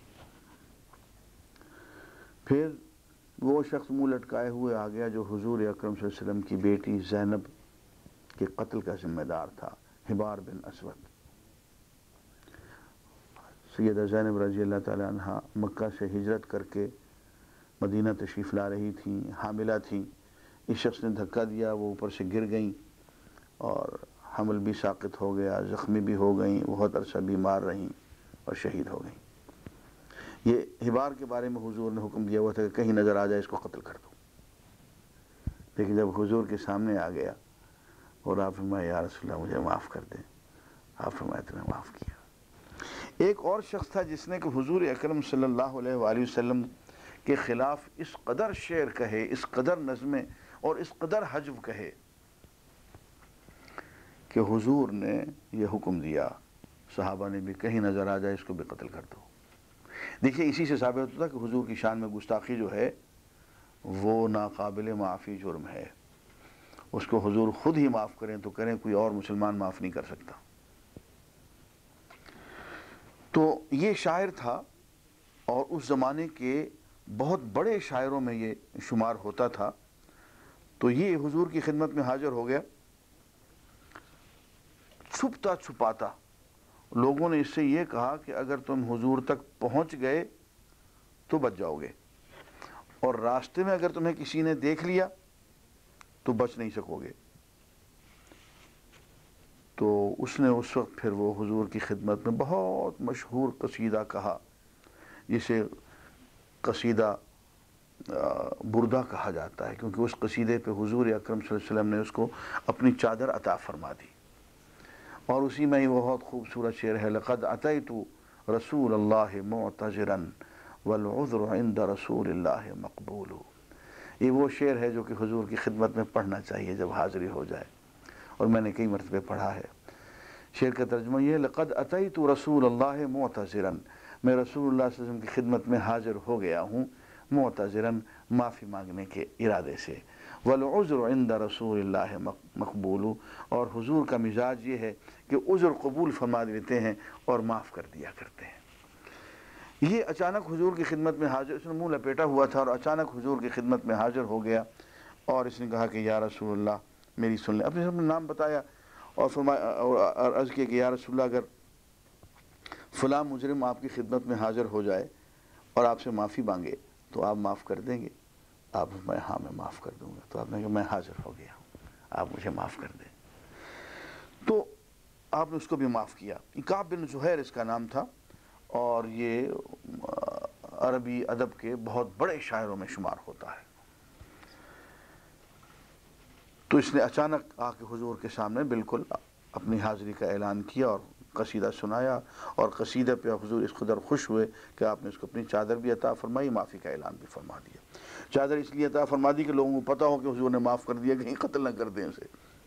پھر وہ شخص منہ لٹکائے ہوئے آ گیا جو حضور اکرم صلی اللہ علیہ وسلم کی بیٹی زینب کے قتل کا ذمہ دار تھا، حبار بن اسود۔ سیدہ زینب رضی اللہ تعالی عنہ مکہ سے ہجرت کر کے مدینہ تشریف لا رہی تھیں، حاملہ تھیں، اس شخص نے دھکا دیا، وہ اوپر سے گر گئیں اور حمل بھی ساقط ہو گیا، زخمی بھی ہو گئیں، بہت عرصہ بیمار رہیں اور شہید ہو گئیں۔ یہ حبار کے بارے میں حضور نے حکم دیا ہوا تھا کہ کہیں نظر آ جائے اس کو قتل کر دو، لیکن جب حضور کے سامنے آ گیا اور آپ فرمایا یا رسول اللہ مجھے معاف کر دیں، آپ فرمایا تو نے معاف کیا۔ ایک اور شخص تھا جس نے کہ حضور اکرم صلی اللہ علیہ وآلہ وسلم کے خلاف اس قدر شعر کہے، اس قدر نظمیں اور اس قدر حجو کہے کہ حضور نے یہ حکم دیا، صحابہ نے بھی کہیں نظر آ جائے اس کو بھی قتل کر دو۔ دیکھیے اسی سے ثابت ہوتا کہ حضور کی شان میں گستاخی جو ہے وہ ناقابل معافی جرم ہے، اس کو حضور خود ہی معاف کریں تو کریں، کوئی اور مسلمان معاف نہیں کر سکتا۔ تو یہ شاعر تھا اور اس زمانے کے بہت بڑے شاعروں میں یہ شمار ہوتا تھا۔ تو یہ حضور کی خدمت میں حاضر ہو گیا، چھپتا چھپاتا لوگوں نے اس سے یہ کہا کہ اگر تم حضور تک پہنچ گئے تو بچ جاؤ گے، اور راستے میں اگر تمہیں کسی نے دیکھ لیا تو بچ نہیں سکو گے۔ تو اس نے اس وقت پھر وہ حضور کی خدمت میں بہت مشہور قصیدہ کہا، جسے قصیدہ بردہ کہا جاتا ہے، کیونکہ اس قصیدے پہ حضور اکرم صلی اللہ علیہ وسلم نے اس کو اپنی چادر عطا فرما دی، اور اسی میں ہی بہت خوبصورت شعر ہے لقد اتیت رسول اللہ معتذرا والعذر عند رسول اللہ مقبول۔ یہ وہ شعر ہے جو کہ حضور کی خدمت میں پڑھنا چاہیے جب حاضری ہو جائے، اور میں نے کئی مرتبے پڑھا ہے۔ شعر کا ترجمہ یہ ہے لقد اتیت رسول اللہ معتذرا، میں رسول اللہ صلی اللہ علیہ وسلم کی خدمت میں حاضر ہو گیا ہوں معتذرا، معافی مانگنے کے ارادے سے، والعذر عند رسول اللہ مقبول، اور حضور کا مزاج یہ ہے کہ عذر قبول فرما دیتے ہیں اور معاف کر دیا کرتے ہیں۔ یہ اچانک حضور کی خدمت میں حاضر، اس نے منہ لپیٹا ہوا تھا اور اچانک حضور کی خدمت میں حاضر ہو گیا، اور اس نے کہا کہ یا رسول اللہ میری سن لیں، اپنے اپنا نام بتایا اور فرمایا اور عرض کیا کہ یا رسول اللہ اگر فلاں مجرم آپ کی خدمت میں حاضر ہو جائے اور آپ سے معافی مانگے تو آپ معاف کر دیں گے؟ آپ میں ہاں میں معاف کر دوں گا۔ تو آپ نے کہا میں حاضر ہو گیا ہوں، آپ مجھے معاف کر دیں۔ تو آپ نے اس کو بھی معاف کیا۔ کعب بن زہیر اس کا نام تھا، اور یہ عربی ادب کے بہت بڑے شاعروں میں شمار ہوتا ہے۔ تو اس نے اچانک آ کے حضور کے سامنے بالکل اپنی حاضری کا اعلان کیا اور قصیدہ سنایا، اور قصیدہ پہ حضور اس قدر خوش ہوئے کہ آپ نے اس کو اپنی چادر بھی عطا فرمائی، معافی کا اعلان بھی فرما دیا۔ چادر اس لیے عطا فرما دی کہ لوگوں کو پتہ ہو کہ حضور نے معاف کر دیا، کہیں قتل نہ کر دیں اسے۔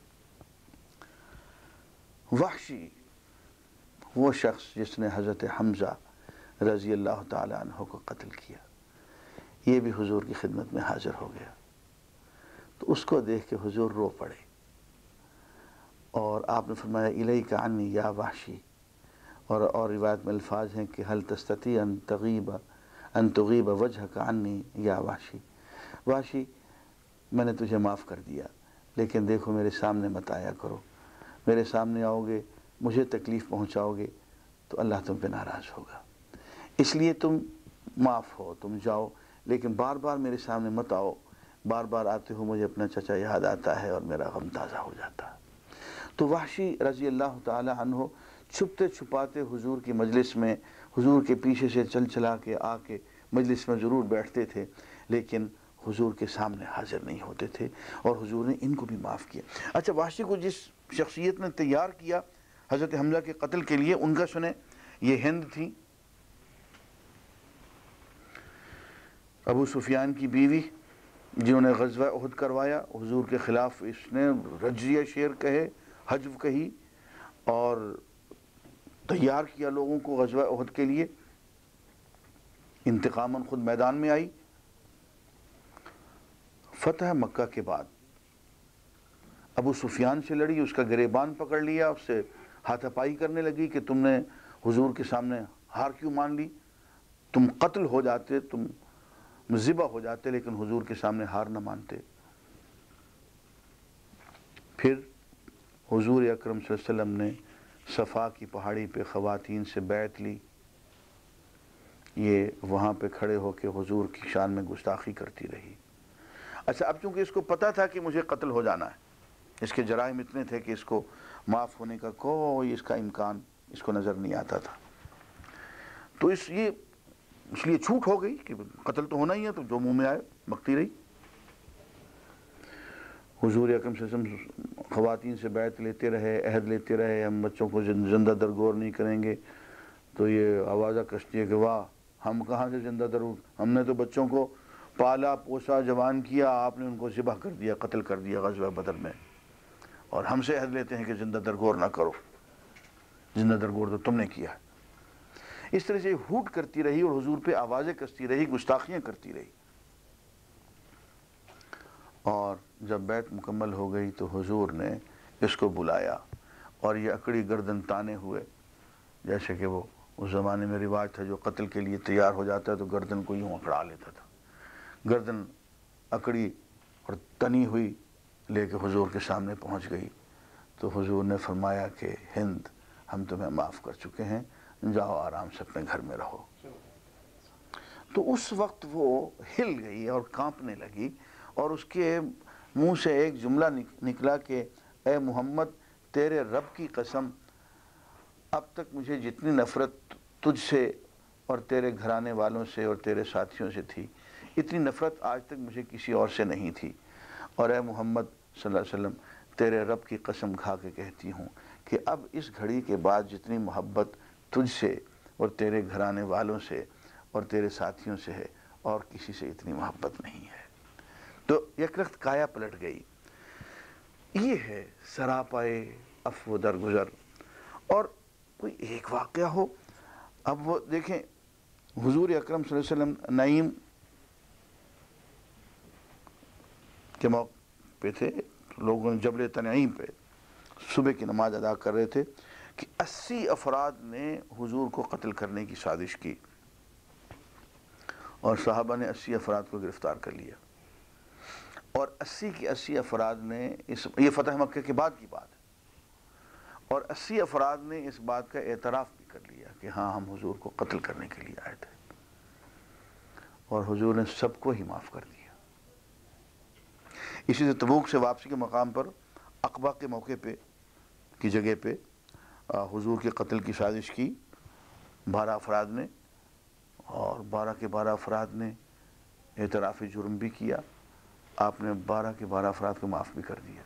وحشی وہ شخص جس نے حضرت حمزہ رضی اللہ تعالی عنہ کو قتل کیا، یہ بھی حضور کی خدمت میں حاضر ہو گیا۔ تو اس کو دیکھ کے حضور رو پڑے، اور آپ نے فرمایا الیک عنی یا وحشی، اور اور روایت میں الفاظ ہیں کہ هل تستطيع ان تغیب ان تغیب وجهك عنی یا وحشی، وحشی میں نے تجھے معاف کر دیا، لیکن دیکھو میرے سامنے مت آیا کرو، میرے سامنے آؤ گے مجھے تکلیف پہنچاؤ گے تو اللہ تم پہ ناراض ہوگا، اس لیے تم معاف ہو، تم جاؤ، لیکن بار بار میرے سامنے مت آؤ، بار بار آتے ہو مجھے اپنا چچا یاد آتا ہے اور میرا غم تازہ ہو جاتا ہے۔ تو وحشی رضی اللہ تعالی عنہ چھپتے چھپاتے حضور کی مجلس میں، حضور کے پیچھے سے چل چلا کے آ کے مجلس میں ضرور بیٹھتے تھے، لیکن حضور کے سامنے حاضر نہیں ہوتے تھے، اور حضور نے ان کو بھی معاف کیا۔ اچھا، وحشی کو جس شخصیت نے تیار کیا حضرت حمزہ کے قتل کے لیے، ان کا سنیں، یہ ہند تھی، ابو سفیان کی بیوی، جنہوں نے غزوہ احد کروایا، حضور کے خلاف اس نے رجزیہ شعر کہے، حجو کہی، اور تیار کیا لوگوں کو غزوہ احد کے لیے۔ انتقاماً خود میدان میں آئی۔ فتح مکہ کے بعد ابو سفیان سے لڑی، اس کا گریبان پکڑ لیا، اس سے ہاتھا پائی کرنے لگی کہ تم نے حضور کے سامنے ہار کیوں مان لی، تم قتل ہو جاتے، تم ذبح ہو جاتے، لیکن حضور کے سامنے ہار نہ مانتے۔ پھر حضور اکرم صلی اللہ علیہ وسلم نے صفا کی پہاڑی پہ خواتین سے بیعت لی، یہ وہاں پہ کھڑے ہو کے حضور کی شان میں گستاخی کرتی رہی۔ اچھا، اب چونکہ اس کو پتہ تھا کہ مجھے قتل ہو جانا ہے، اس کے جرائم اتنے تھے کہ اس کو معاف ہونے کا کوئی اس کا امکان اس کو نظر نہیں آتا تھا، تو اس یہ اس لیے چھوٹ ہو گئی کہ قتل تو ہونا ہی ہے، تو جو منہ میں آئے بکتی رہی۔ حضور اکرم صلی اللہ علیہ وسلم خواتین سے بیعت لیتے رہے، عہد لیتے رہے، ہم بچوں کو زندہ درگور نہیں کریں گے، تو یہ آوازہ کشتی ہے کہ واہ، ہم کہاں سے زندہ درگور، ہم نے تو بچوں کو پالا پوسا جوان کیا، آپ نے ان کو ذبح کر دیا، قتل کر دیا غزوہ بدر میں، اور ہم سے عہد لیتے ہیں کہ زندہ درگور نہ کرو، زندہ درگور تو تم نے کیا۔ اس طرح سے ہوٹ کرتی رہی اور حضور پہ آوازیں کستی رہی، گستاخیاں کرتی رہی، اور جب بیعت مکمل ہو گئی تو حضور نے اس کو بلایا، اور یہ اکڑی گردن تانے ہوئے، جیسے کہ وہ اس زمانے میں رواج تھا، جو قتل کے لیے تیار ہو جاتا ہے تو گردن کو یوں اکڑا لیتا تھا، گردن اکڑی اور تنی ہوئی لے کے حضور کے سامنے پہنچ گئی، تو حضور نے فرمایا کہ ہند، ہم تمہیں معاف کر چکے ہیں، جاؤ آرام سے اپنے گھر میں رہو۔ تو اس وقت وہ ہل گئی اور کانپنے لگی، اور اس کے منہ سے ایک جملہ نکلا کہ اے محمد، تیرے رب کی قسم، اب تک مجھے جتنی نفرت تجھ سے اور تیرے گھرانے والوں سے اور تیرے ساتھیوں سے تھی، اتنی نفرت آج تک مجھے کسی اور سے نہیں تھی، اور اے محمد صلی اللہ علیہ وسلم، تیرے رب کی قسم کھا کے کہتی ہوں کہ اب اس گھڑی کے بعد جتنی محبت تجھ سے اور تیرے گھرانے والوں سے اور تیرے ساتھیوں سے ہے، اور کسی سے اتنی محبت نہیں ہے۔ تو یک رخت کایا پلٹ گئی۔ یہ ہے سراپائے عفو درگزر۔ اور کوئی ایک واقعہ ہو، اب وہ دیکھیں حضور اکرم صلی اللہ علیہ وسلم نعیم کے موقع پہ تھے، لوگوں نے جبل تنعیم پہ صبح کی نماز ادا کر رہے تھے کہ اسی افراد نے حضور کو قتل کرنے کی سازش کی، اور صحابہ نے اسی افراد کو گرفتار کر لیا، اور اسی کی اسی افراد نے اس یہ فتح مکہ کے بعد کی بات ہے، اور اسی افراد نے اس بات کا اعتراف بھی کر لیا کہ ہاں ہم حضور کو قتل کرنے کے لیے آئے تھے، اور حضور نے سب کو ہی معاف کر دیا۔ اسی سے تبوک سے واپسی کے مقام پر عقبہ کے موقع پہ کی جگہ پہ حضور کے قتل کی سازش کی بارہ افراد نے، اور بارہ کے بارہ افراد نے اعتراف جرم بھی کیا، آپ نے بارہ کے بارہ افراد کو معاف بھی کر دیا۔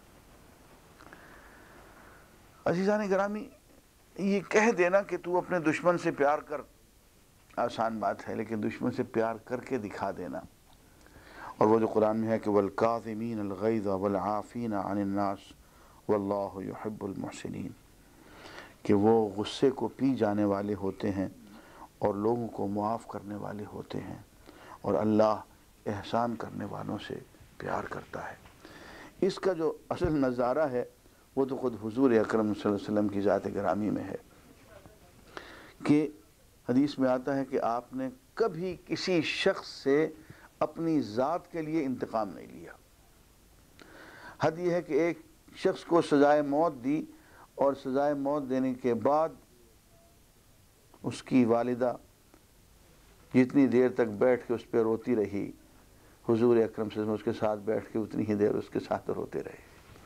عزیزان گرامی، یہ کہہ دینا کہ تو اپنے دشمن سے پیار کر آسان بات ہے، لیکن دشمن سے پیار کر کے دکھا دینا، اور وہ جو قرآن میں ہے کہ وَالْكَاظِمِينَ الْغَيْظَ وَالْعَافِينَ عَنِ النَّاسِ وَاللَّهُ يُحِبُّ الْمُحْسِنِينَ، کہ وہ غصے کو پی جانے والے ہوتے ہیں اور لوگوں کو معاف کرنے والے ہوتے ہیں، اور اللہ احسان کرنے والوں سے پیار کرتا ہے۔ اس کا جو اصل نظارہ ہے وہ تو خود حضور اکرم صلی اللہ علیہ وسلم کی ذات گرامی میں ہے، کہ حدیث میں آتا ہے کہ آپ نے کبھی کسی شخص سے اپنی ذات کے لیے انتقام نہیں لیا۔ حد یہ ہے کہ ایک شخص کو سزائے موت دی، اور سزائے موت دینے کے بعد اس کی والدہ جتنی دیر تک بیٹھ کے اس پہ روتی رہی، حضور اکرم صلی اللہ علیہ وسلم اس کے ساتھ بیٹھ کے اتنی ہی دیر اس کے ساتھ روتے رہے،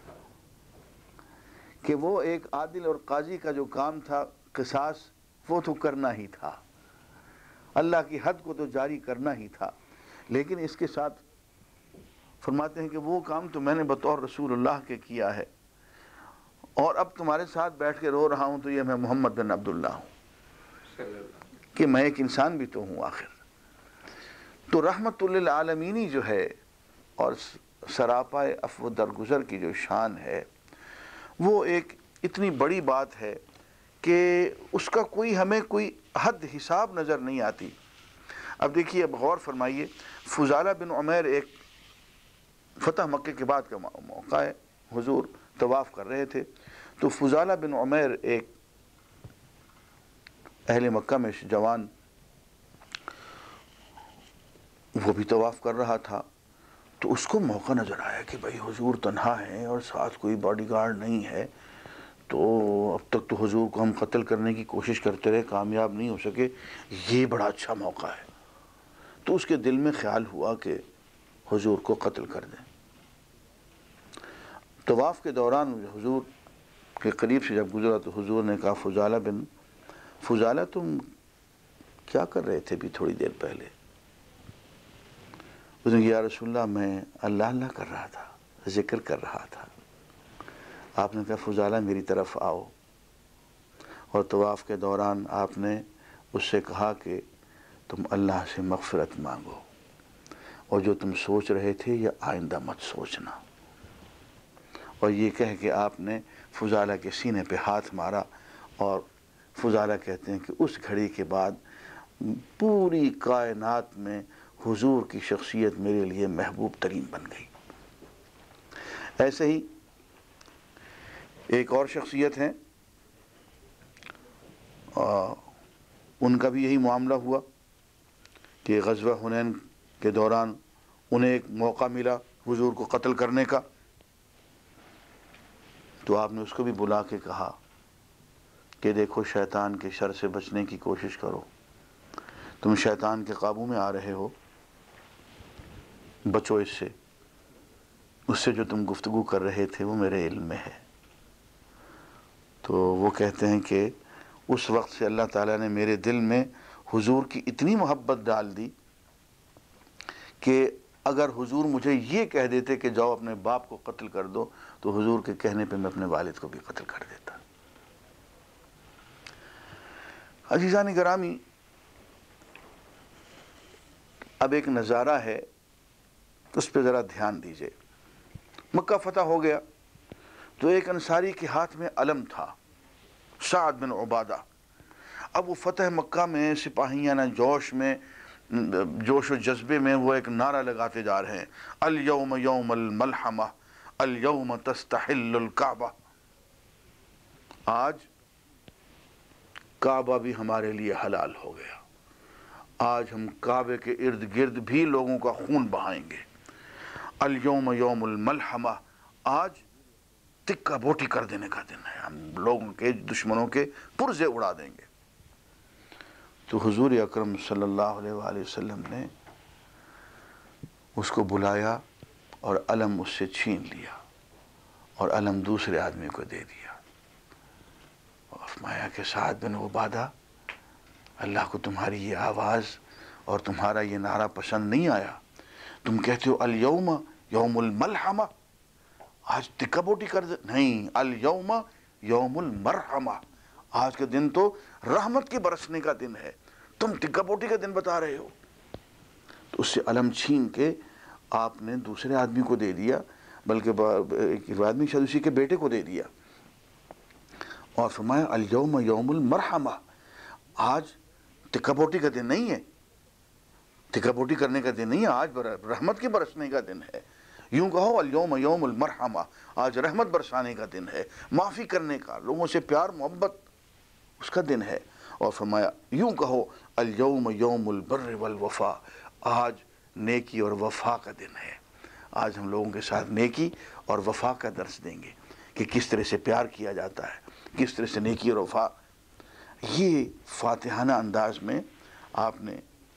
کہ وہ ایک عادل اور قاضی کا جو کام تھا قصاص، وہ تو کرنا ہی تھا، اللہ کی حد کو تو جاری کرنا ہی تھا، لیکن اس کے ساتھ فرماتے ہیں کہ وہ کام تو میں نے بطور رسول اللہ کے کیا ہے، اور اب تمہارے ساتھ بیٹھ کے رو رہا ہوں تو یہ میں محمد بن عبداللہ ہوں، کہ میں ایک انسان بھی تو ہوں آخر۔ تو رحمت للعالمینی جو ہے اور سراپائے عفو درگزر کی جو شان ہے، وہ ایک اتنی بڑی بات ہے کہ اس کا کوئی ہمیں کوئی حد حساب نظر نہیں آتی۔ اب دیکھیے، اب غور فرمائیے، فضالہ بن عمیر، ایک فتح مکہ کے بعد کا موقع ہے، حضور طواف کر رہے تھے، تو فضالہ بن عمیر ایک اہل مکہ میں جوان، وہ بھی طواف کر رہا تھا، تو اس کو موقع نظر آیا کہ بھائی حضور تنہا ہیں اور ساتھ کوئی باڈی گارڈ نہیں ہے، تو اب تک تو حضور کو ہم قتل کرنے کی کوشش کرتے رہے، کامیاب نہیں ہو سکے، یہ بڑا اچھا موقع ہے۔ تو اس کے دل میں خیال ہوا کہ حضور کو قتل کر دیں۔ طواف کے دوران حضور کے قریب سے جب گزرا تو حضور نے کہا فضالہ بن فضالہ تم کیا کر رہے تھے بھی تھوڑی دیر پہلے؟ اس نے کہا یا رسول اللہ میں اللہ اللہ کر رہا تھا، ذکر کر رہا تھا۔ آپ نے کہا فضالہ میری طرف آؤ، اور طواف کے دوران آپ نے اس سے کہا کہ تم اللہ سے مغفرت مانگو، اور جو تم سوچ رہے تھے یہ آئندہ مت سوچنا۔ اور یہ کہہ کہ آپ نے فضالہ کے سینے پہ ہاتھ مارا، اور فضالہ کہتے ہیں کہ اس گھڑی کے بعد پوری کائنات میں حضور کی شخصیت میرے لیے محبوب ترین بن گئی۔ ایسے ہی ایک اور شخصیت ہیں، ان کا بھی یہی معاملہ ہوا کہ غزوہ حنین کے دوران انہیں ایک موقع ملا حضور کو قتل کرنے کا، تو آپ نے اس کو بھی بلا کے کہا کہ دیکھو شیطان کے شر سے بچنے کی کوشش کرو، تم شیطان کے قابو میں آ رہے ہو، بچو اس سے، اس سے جو تم گفتگو کر رہے تھے وہ میرے علم میں ہے۔ تو وہ کہتے ہیں کہ اس وقت سے اللہ تعالیٰ نے میرے دل میں حضور کی اتنی محبت ڈال دی کہ اگر حضور مجھے یہ کہہ دیتے کہ جاؤ اپنے باپ کو قتل کر دو، تو حضور کے کہنے پہ میں اپنے والد کو بھی قتل کر دیتا۔ عزیزان گرامی، اب ایک نظارہ ہے، اس پہ ذرا دھیان دیجئے۔ مکہ فتح ہو گیا تو ایک انصاری کے ہاتھ میں علم تھا، سعد بن عبادہ۔ اب وہ فتح مکہ میں سپاہیانہ جوش میں جوش و جذبے میں وہ ایک نعرہ لگاتے جا رہے ہیں، الیوم یوم الملحمہ الیوم تستحل الکعبہ، آج کعبہ بھی ہمارے لیے حلال ہو گیا، آج ہم کعبے کے ارد گرد بھی لوگوں کا خون بہائیں گے۔ الیوم یوم الملحمہ، آج تکہ بوٹی کر دینے کا دن ہے، ہم لوگوں کے دشمنوں کے پرزے اڑا دیں گے۔ تو حضور اکرم صلی اللہ علیہ وآلہ وسلم نے اس کو بلایا اور علم اس سے چھین لیا اور علم دوسرے آدمی کو دے دیا، اور فرمایا کہ سعد بن عبادہ، اللہ کو تمہاری یہ آواز اور تمہارا یہ نعرہ پسند نہیں آیا، تم کہتے ہو الیوم یوم الملحمہ، آج تکہ بوٹی کر دے، نہیں، الیوم یوم المرحمہ، آج کا دن تو رحمت کے برسنے کا دن ہے، تم تکہ بوٹی کا دن بتا رہے ہو۔ تو اس سے علم چھین کے آپ نے دوسرے آدمی کو دے دیا، بلکہ ایک آدمی شاید اسی کے بیٹے کو دے دیا، اور فرمایا الیوم یوم المرحمہ، آج تکہ بوٹی کا دن نہیں ہے، تکہ بوٹی کرنے کا دن نہیں ہے، آج رحمت کے برسنے کا دن ہے۔ یوں کہو الیوم یوم المرحمہ، آج رحمت برسانے کا دن ہے، معافی کرنے کا، لوگوں سے پیار محبت اس کا دن ہے۔ اور فرمایا یوں کہو الیوم یوم البر والوفا، آج نیکی اور وفا کا دن ہے، آج ہم لوگوں کے ساتھ نیکی اور وفا کا درس دیں گے کہ کس طرح سے پیار کیا جاتا ہے، کس طرح سے نیکی اور وفا۔ یہ فاتحانہ انداز میں آپ نے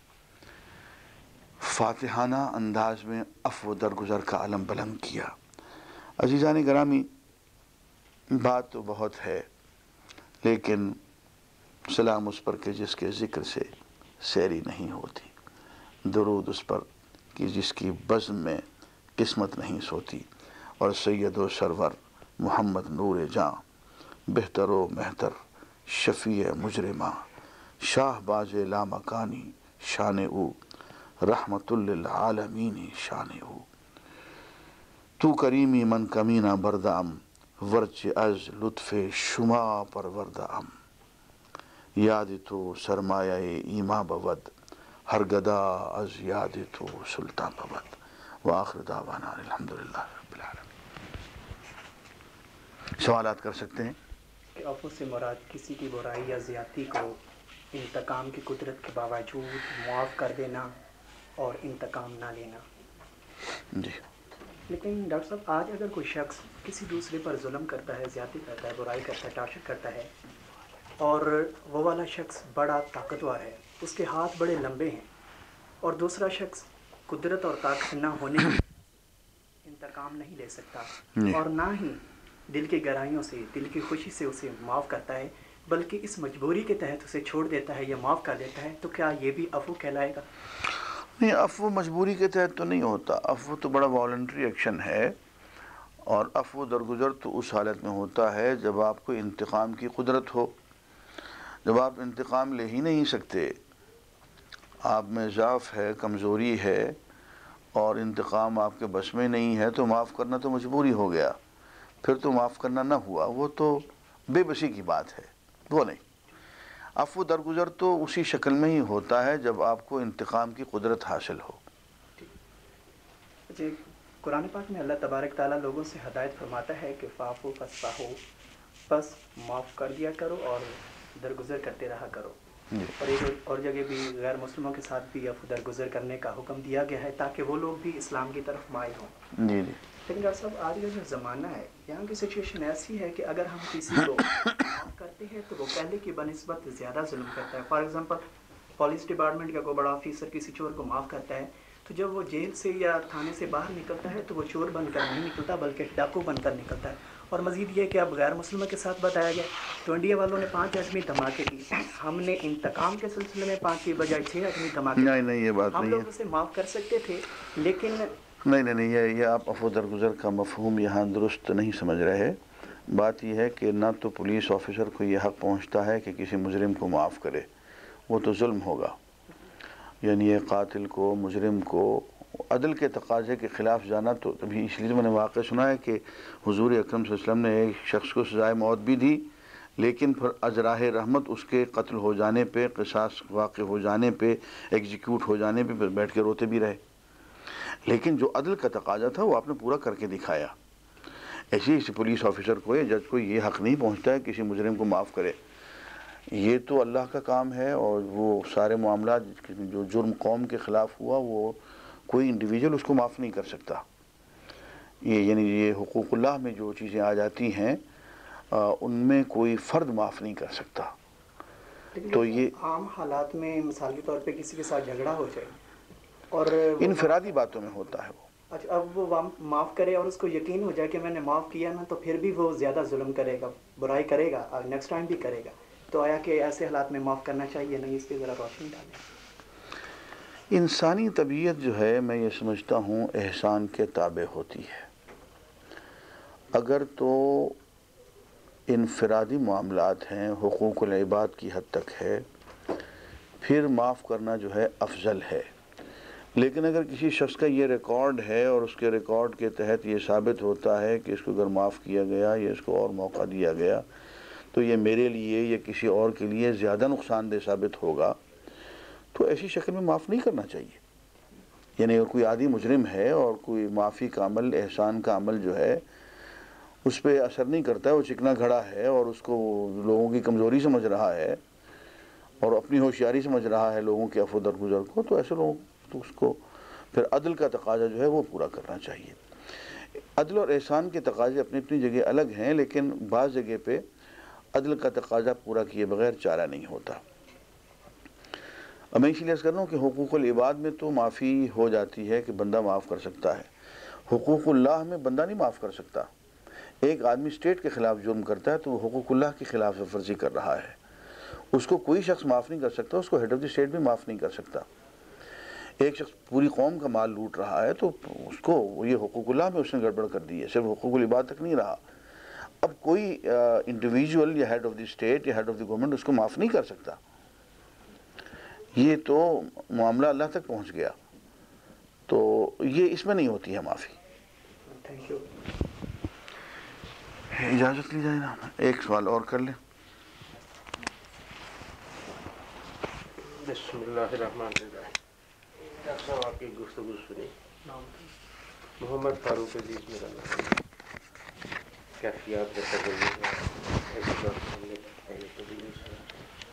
فاتحانہ انداز میں عفو درگزر کا علم بلند کیا۔ عزیزان گرامی، بات تو بہت ہے، لیکن سلام اس پر کہ جس کے ذکر سے سیری نہیں ہوتی، درود اس پر کہ جس کی بزم میں قسمت نہیں سوتی، اور سید و سرور محمد نور جاں، بہتر و مہتر شفیع مجرماں، شاہ باز لامکانی شان او، رحمت للعالمین شان او، تو کریمی من کمینہ بردام، ورچ از لطف شما پروردام، یاد تو سرمایہ ایما بود، ہر گدا از یاد تو سلطان بود۔ وآخر دعوانا الحمدللہ رب العالمین۔ سوالات کر سکتے ہیں؟ عفو سے مراد کسی کی برائی یا زیادتی کو انتقام کی قدرت کے باوجود معاف کر دینا اور انتقام نہ لینا۔ جی لیکن ڈاکٹر صاحب آج اگر کوئی شخص کسی دوسرے پر ظلم کرتا ہے، زیادتی کرتا ہے، برائی کرتا ہے، ٹارچر کرتا ہے، اور وہ والا شخص بڑا طاقتور ہے، اس کے ہاتھ بڑے لمبے ہیں، اور دوسرا شخص قدرت اور طاقت نہ ہونے کی انتقام نہیں لے سکتا اور نہ ہی دل کی گہرائیوں سے، دل کی خوشی سے اسے معاف کرتا ہے، بلکہ اس مجبوری کے تحت اسے چھوڑ دیتا ہے یا معاف کر دیتا ہے، تو کیا یہ بھی عفو کہلائے گا؟ نہیں، عفو مجبوری کے تحت تو نہیں ہوتا، عفو تو بڑا والنٹری ایکشن ہے، اور عفو درگزر تو اس حالت میں ہوتا ہے جب آپ کو انتقام کی قدرت ہو۔ جب آپ انتقام لے ہی نہیں سکتے، آپ میں ضعف ہے، کمزوری ہے، اور انتقام آپ کے بس میں نہیں ہے، تو معاف کرنا تو مجبوری ہو گیا، پھر تو معاف کرنا نہ ہوا، وہ تو بے بسی کی بات ہے، وہ نہیں۔ عفو درگزر تو اسی شکل میں ہی ہوتا ہے جب آپ کو انتقام کی قدرت حاصل ہو۔ جی، قرآن پاک میں اللہ تبارک تعالیٰ لوگوں سے ہدایت فرماتا ہے کہ فاعفو فاصفحوا، بس معاف کر دیا کرو اور درگزر کرتے رہا کرو، اور ایک اور جگہ بھی غیر مسلموں کے ساتھ بھی عفو درگزر کرنے کا حکم دیا گیا ہے تاکہ وہ لوگ بھی اسلام کی طرف مائل ہوں۔ جی جی لیکن ڈاکٹر صاحب آج کا جو زمانہ ہے، یہاں کی سچویشن ایسی ہے کہ اگر ہم کسی کو معاف کرتے ہیں تو وہ پہلے کی بنسبت زیادہ ظلم کرتا ہے۔ فار ایگزامپل پولیس ڈپارٹمنٹ کا کوئی بڑا آفیسر کسی چور کو معاف کرتا ہے، تو جب وہ جیل سے یا تھانے سے باہر نکلتا ہے تو وہ چور بن کر نہیں نکلتا بلکہ ڈاکو بن کر نکلتا ہے۔ اور مزید یہ کہ اب غیر مسلموں کے ساتھ بتایا گیا تو انڈیا والوں نے پانچ ایٹمی دھماکے کی، ہم نے انتقام کے سلسلے میں پانچ کی بجائے چھ ایٹمی دھماکے، نہیں نہیں یہ بات ہم نہیں لوگ ہے، اسے معاف کر سکتے تھے، لیکن نہیں نہیں نہیں یہ یہ آپ عفو درگزر کا مفہوم یہاں درست نہیں سمجھ رہے۔ بات یہ ہے کہ نہ تو پولیس آفیسر کو یہ حق پہنچتا ہے کہ کسی مجرم کو معاف کرے، وہ تو ظلم ہوگا، یعنی یہ قاتل کو، مجرم کو عدل کے تقاضے کے خلاف جانا، تو ابھی اس لیے میں نے واقعہ سنا ہے کہ حضور اکرم صلی اللہ علیہ وسلم نے ایک شخص کو سزائے موت بھی دی، لیکن پھر اجراہ رحمت اس کے قتل ہو جانے پہ، قصاص واقع ہو جانے پہ، ایگزیکیوٹ ہو جانے پہ پھر بیٹھ کے روتے بھی رہے، لیکن جو عدل کا تقاضا تھا وہ آپ نے پورا کر کے دکھایا۔ ایسے ہی پولیس آفیسر کو یا جج کو یہ حق نہیں پہنچتا ہے کسی مجرم کو معاف کرے، یہ تو اللہ کا کام ہے، اور وہ سارے معاملات جو جرم قوم کے خلاف ہوا وہ کوئی انڈیویجول اس کو معاف نہیں کر سکتا، یہ یعنی یہ حقوق اللہ میں جو چیزیں آ جاتی ہیں ان میں کوئی فرد معاف نہیں کر سکتا۔ تو یہ عام حالات میں مثال کے طور پہ کسی کے ساتھ جھگڑا ہو جائے اور انفرادی باتوں میں ہوتا ہے وہ، اچھا اب وہ معاف کرے اور اس کو یقین ہو جائے کہ میں نے معاف کیا نا، تو پھر بھی وہ زیادہ ظلم کرے گا، برائی کرے گا، اور نیکسٹ ٹائم بھی کرے گا، تو آیا کہ ایسے حالات میں معاف کرنا چاہیے نہیں؟ اس پہ ذرا روشنی ڈالیں۔ انسانی طبیعت جو ہے میں یہ سمجھتا ہوں احسان کے تابع ہوتی ہے، اگر تو انفرادی معاملات ہیں، حقوق العباد کی حد تک ہے، پھر معاف کرنا جو ہے افضل ہے، لیکن اگر کسی شخص کا یہ ریکارڈ ہے اور اس کے ریکارڈ کے تحت یہ ثابت ہوتا ہے کہ اس کو اگر معاف کیا گیا یا اس کو اور موقع دیا گیا تو یہ میرے لیے یا کسی اور کے لیے زیادہ نقصان دہ ثابت ہوگا، تو ایسی شکل میں معاف نہیں کرنا چاہیے۔ یعنی اگر کوئی عادی مجرم ہے اور کوئی معافی کا عمل، احسان کا عمل جو ہے اس پہ اثر نہیں کرتا ہے، وہ چکنا گھڑا ہے اور اس کو لوگوں کی کمزوری سمجھ رہا ہے اور اپنی ہوشیاری سمجھ رہا ہے لوگوں کے عفو درگزر کو، تو ایسے لوگوں تو اس کو پھر عدل کا تقاضا جو ہے وہ پورا کرنا چاہیے۔ عدل اور احسان کے تقاضے اپنی اپنی جگہ الگ ہیں، لیکن بعض جگہ پہ عدل کا تقاضا پورا کیے بغیر چارہ نہیں ہوتا۔ اب میں اسی لیے عرض کر رہا ہوں کہ حقوق العباد میں تو معافی ہو جاتی ہے کہ بندہ معاف کر سکتا ہے، حقوق اللہ میں بندہ نہیں معاف کر سکتا۔ ایک آدمی اسٹیٹ کے خلاف جرم کرتا ہے تو وہ حقوق اللہ کی خلاف ورزی کر رہا ہے، اس کو کوئی شخص معاف نہیں کر سکتا، اس کو ہیڈ آف دی اسٹیٹ بھی معاف نہیں کر سکتا۔ ایک شخص پوری قوم کا مال لوٹ رہا ہے تو اس کو یہ حقوق اللہ میں اس نے گڑبڑ کر دی ہے، صرف حقوق العباد تک نہیں رہا۔ اب کوئی انڈیویجول یا ہیڈ آف دی اسٹیٹ یا ہیڈ آف دی گورنمنٹ اس کو معاف نہیں کر سکتا، یہ تو معاملہ اللہ تک پہنچ گیا، تو یہ اس میں نہیں ہوتی ہے معافی۔ Thank you. اجازت لی جائے نا، ایک سوال اور کر لیں۔ بسم اللہ الرحمن الرحیم۔ ڈاکٹر صاحب آپ کی گفتگو سنی، محمد فاروق عزیز میرا نام، کیفیات کا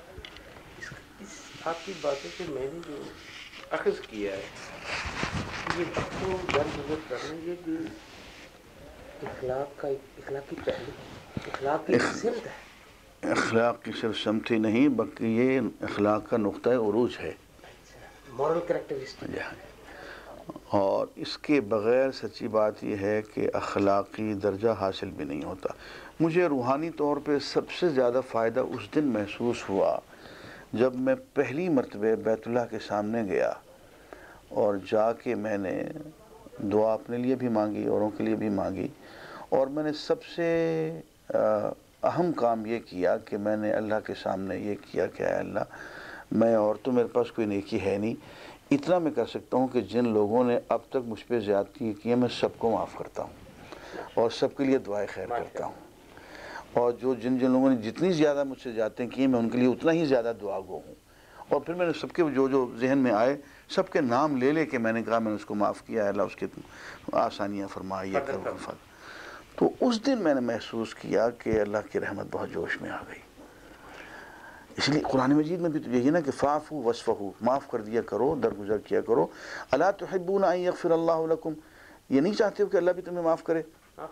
آپ کی باتوں سے میں نے جو اخذ کیا ہے یہ باتوں درگزر کرنا یہ بھی اخلاق کا اخلاق کی پہلو اخلاق کی سمت ہے. اخلاق کی صرف سمت ہی نہیں بلکہ یہ اخلاق کا نقطہ عروج ہے. Moral characteristic. اور اس کے بغیر سچی بات یہ ہے کہ اخلاقی درجہ حاصل بھی نہیں ہوتا. مجھے روحانی طور پہ سب سے زیادہ فائدہ اس دن محسوس ہوا جب میں پہلی مرتبہ بیت اللہ کے سامنے گیا اور جا کے میں نے دعا اپنے لیے بھی مانگی اوروں کے لیے بھی مانگی. اور میں نے سب سے اہم کام یہ کیا کہ میں نے اللہ کے سامنے یہ کیا کہ اے اللہ میں اور تو میرے پاس کوئی نیکی ہے نہیں, اتنا میں کر سکتا ہوں کہ جن لوگوں نے اب تک مجھ پہ زیادتی کی ہے میں سب کو معاف کرتا ہوں اور سب کے لیے دعائیں خیر کرتا ہوں. اور جو جن جن لوگوں نے جتنی زیادہ مجھ سے زیادتیں کی ہیں میں ان کے لیے اتنا ہی زیادہ دعا گو ہوں. اور پھر میں نے سب کے جو جو ذہن میں آئے سب کے نام لے لے کے میں نے کہا میں نے اس کو معاف کیا, اللہ اس کی آسانیاں فرمائی, یہ کرو فضل. تو اس دن میں نے محسوس کیا کہ اللہ کی رحمت بہت جوش میں آ گئی. اس لیے قرآن مجید میں بھی تو یہی نا کہ فاعفو واصفحوا, معاف کر دیا کرو, درگزر کیا کرو. الا تحبون ان یغفر اللہ لکم, یہ نہیں چاہتے ہو کہ اللہ بھی تمہیں معاف کرے؟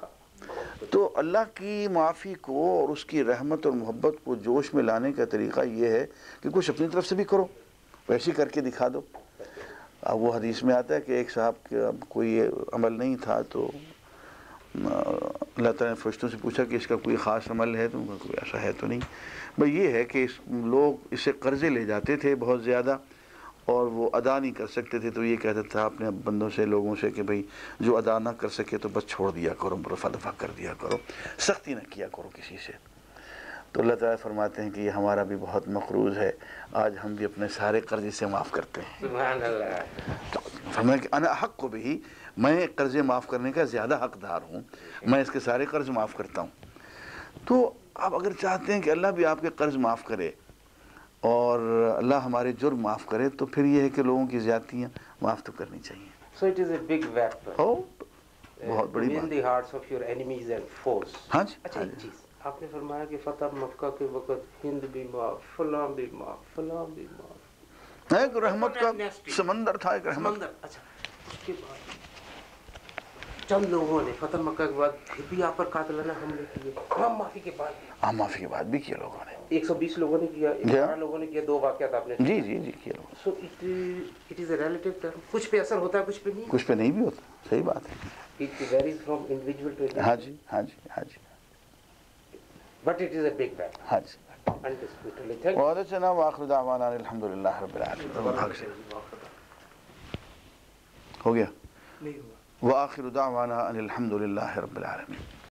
تو اللہ کی معافی کو اور اس کی رحمت اور محبت کو جوش میں لانے کا طریقہ یہ ہے کہ کچھ اپنی طرف سے بھی کرو, ویسے کر کے دکھا دو. اب وہ حدیث میں آتا ہے کہ ایک صاحب کا کوئی عمل نہیں تھا تو اللہ تعالیٰ نے فرشتوں سے پوچھا کہ اس کا کوئی خاص عمل ہے, تو کوئی ایسا ہے تو نہیں. بھئی یہ ہے کہ اس لوگ اس سے قرضے لے جاتے تھے بہت زیادہ اور وہ ادا نہیں کر سکتے تھے, تو یہ کہتا تھا اپنے بندوں سے لوگوں سے کہ بھئی جو ادا نہ کر سکے تو بس چھوڑ دیا کرو, رفع دفع کر دیا کرو, سختی نہ کیا کرو کسی سے. تو اللہ تعالیٰ فرماتے ہیں کہ یہ ہمارا بھی بہت مقروض ہے, آج ہم بھی اپنے سارے قرض سے معاف کرتے ہیں. سبحان اللہ. فرمایا کہ انا حق کو بھی, میں قرضے معاف کرنے کا زیادہ حقدار ہوں, میں اس کے سارے قرض معاف کرتا ہوں. تو آپ اگر چاہتے ہیں کہ اللہ بھی آپ کے قرض معاف کرے اور اللہ ہمارے جرم معاف کرے تو پھر یہ ہے کہ لوگوں کی زیادتیاں معاف تو کرنی چاہیے. So it is a big weapon. ہو بہت بڑی win the hearts of your enemies and foes. ہاں جی. اچھا ایک چیز آپ نے فرمایا کہ فتح مکہ کے وقت ہند بھی معاف, فلاں بھی معاف, فلاں بھی معاف. ایک رحمت کا سمندر تھا, ایک رحمت. سمندر. اچھا اس کے بعد چند لوگوں نے فتح مکہ کے بعد پھر بھی آپ پر قاتلانہ حملے کیے, عام معافی کے بعد. عام معافی کے بعد بھی کیا لوگوں نے, ایک سو بیس لوگوں نے کیا, گیارہ لوگوں نے کیا, دو واقعات آپ نے. جی جی جی کیا لوگوں. So it it is a relative term, کچھ پہ اثر ہوتا ہے کچھ پہ نہیں, کچھ پہ نہیں بھی ہوتا. صحیح بات ہے. It varies from individual to individual. ہاں جی ہاں جی ہاں جی. But it is a big battle. ہاں جی. انڈسپیوٹڈلی. Thank you. بہت اچھا نا. وآخر دعوانا الحمدللہ رب العالمین. ہو گیا. نہیں ہوا. وآخر دعوانا الحمدللہ رب العالمین.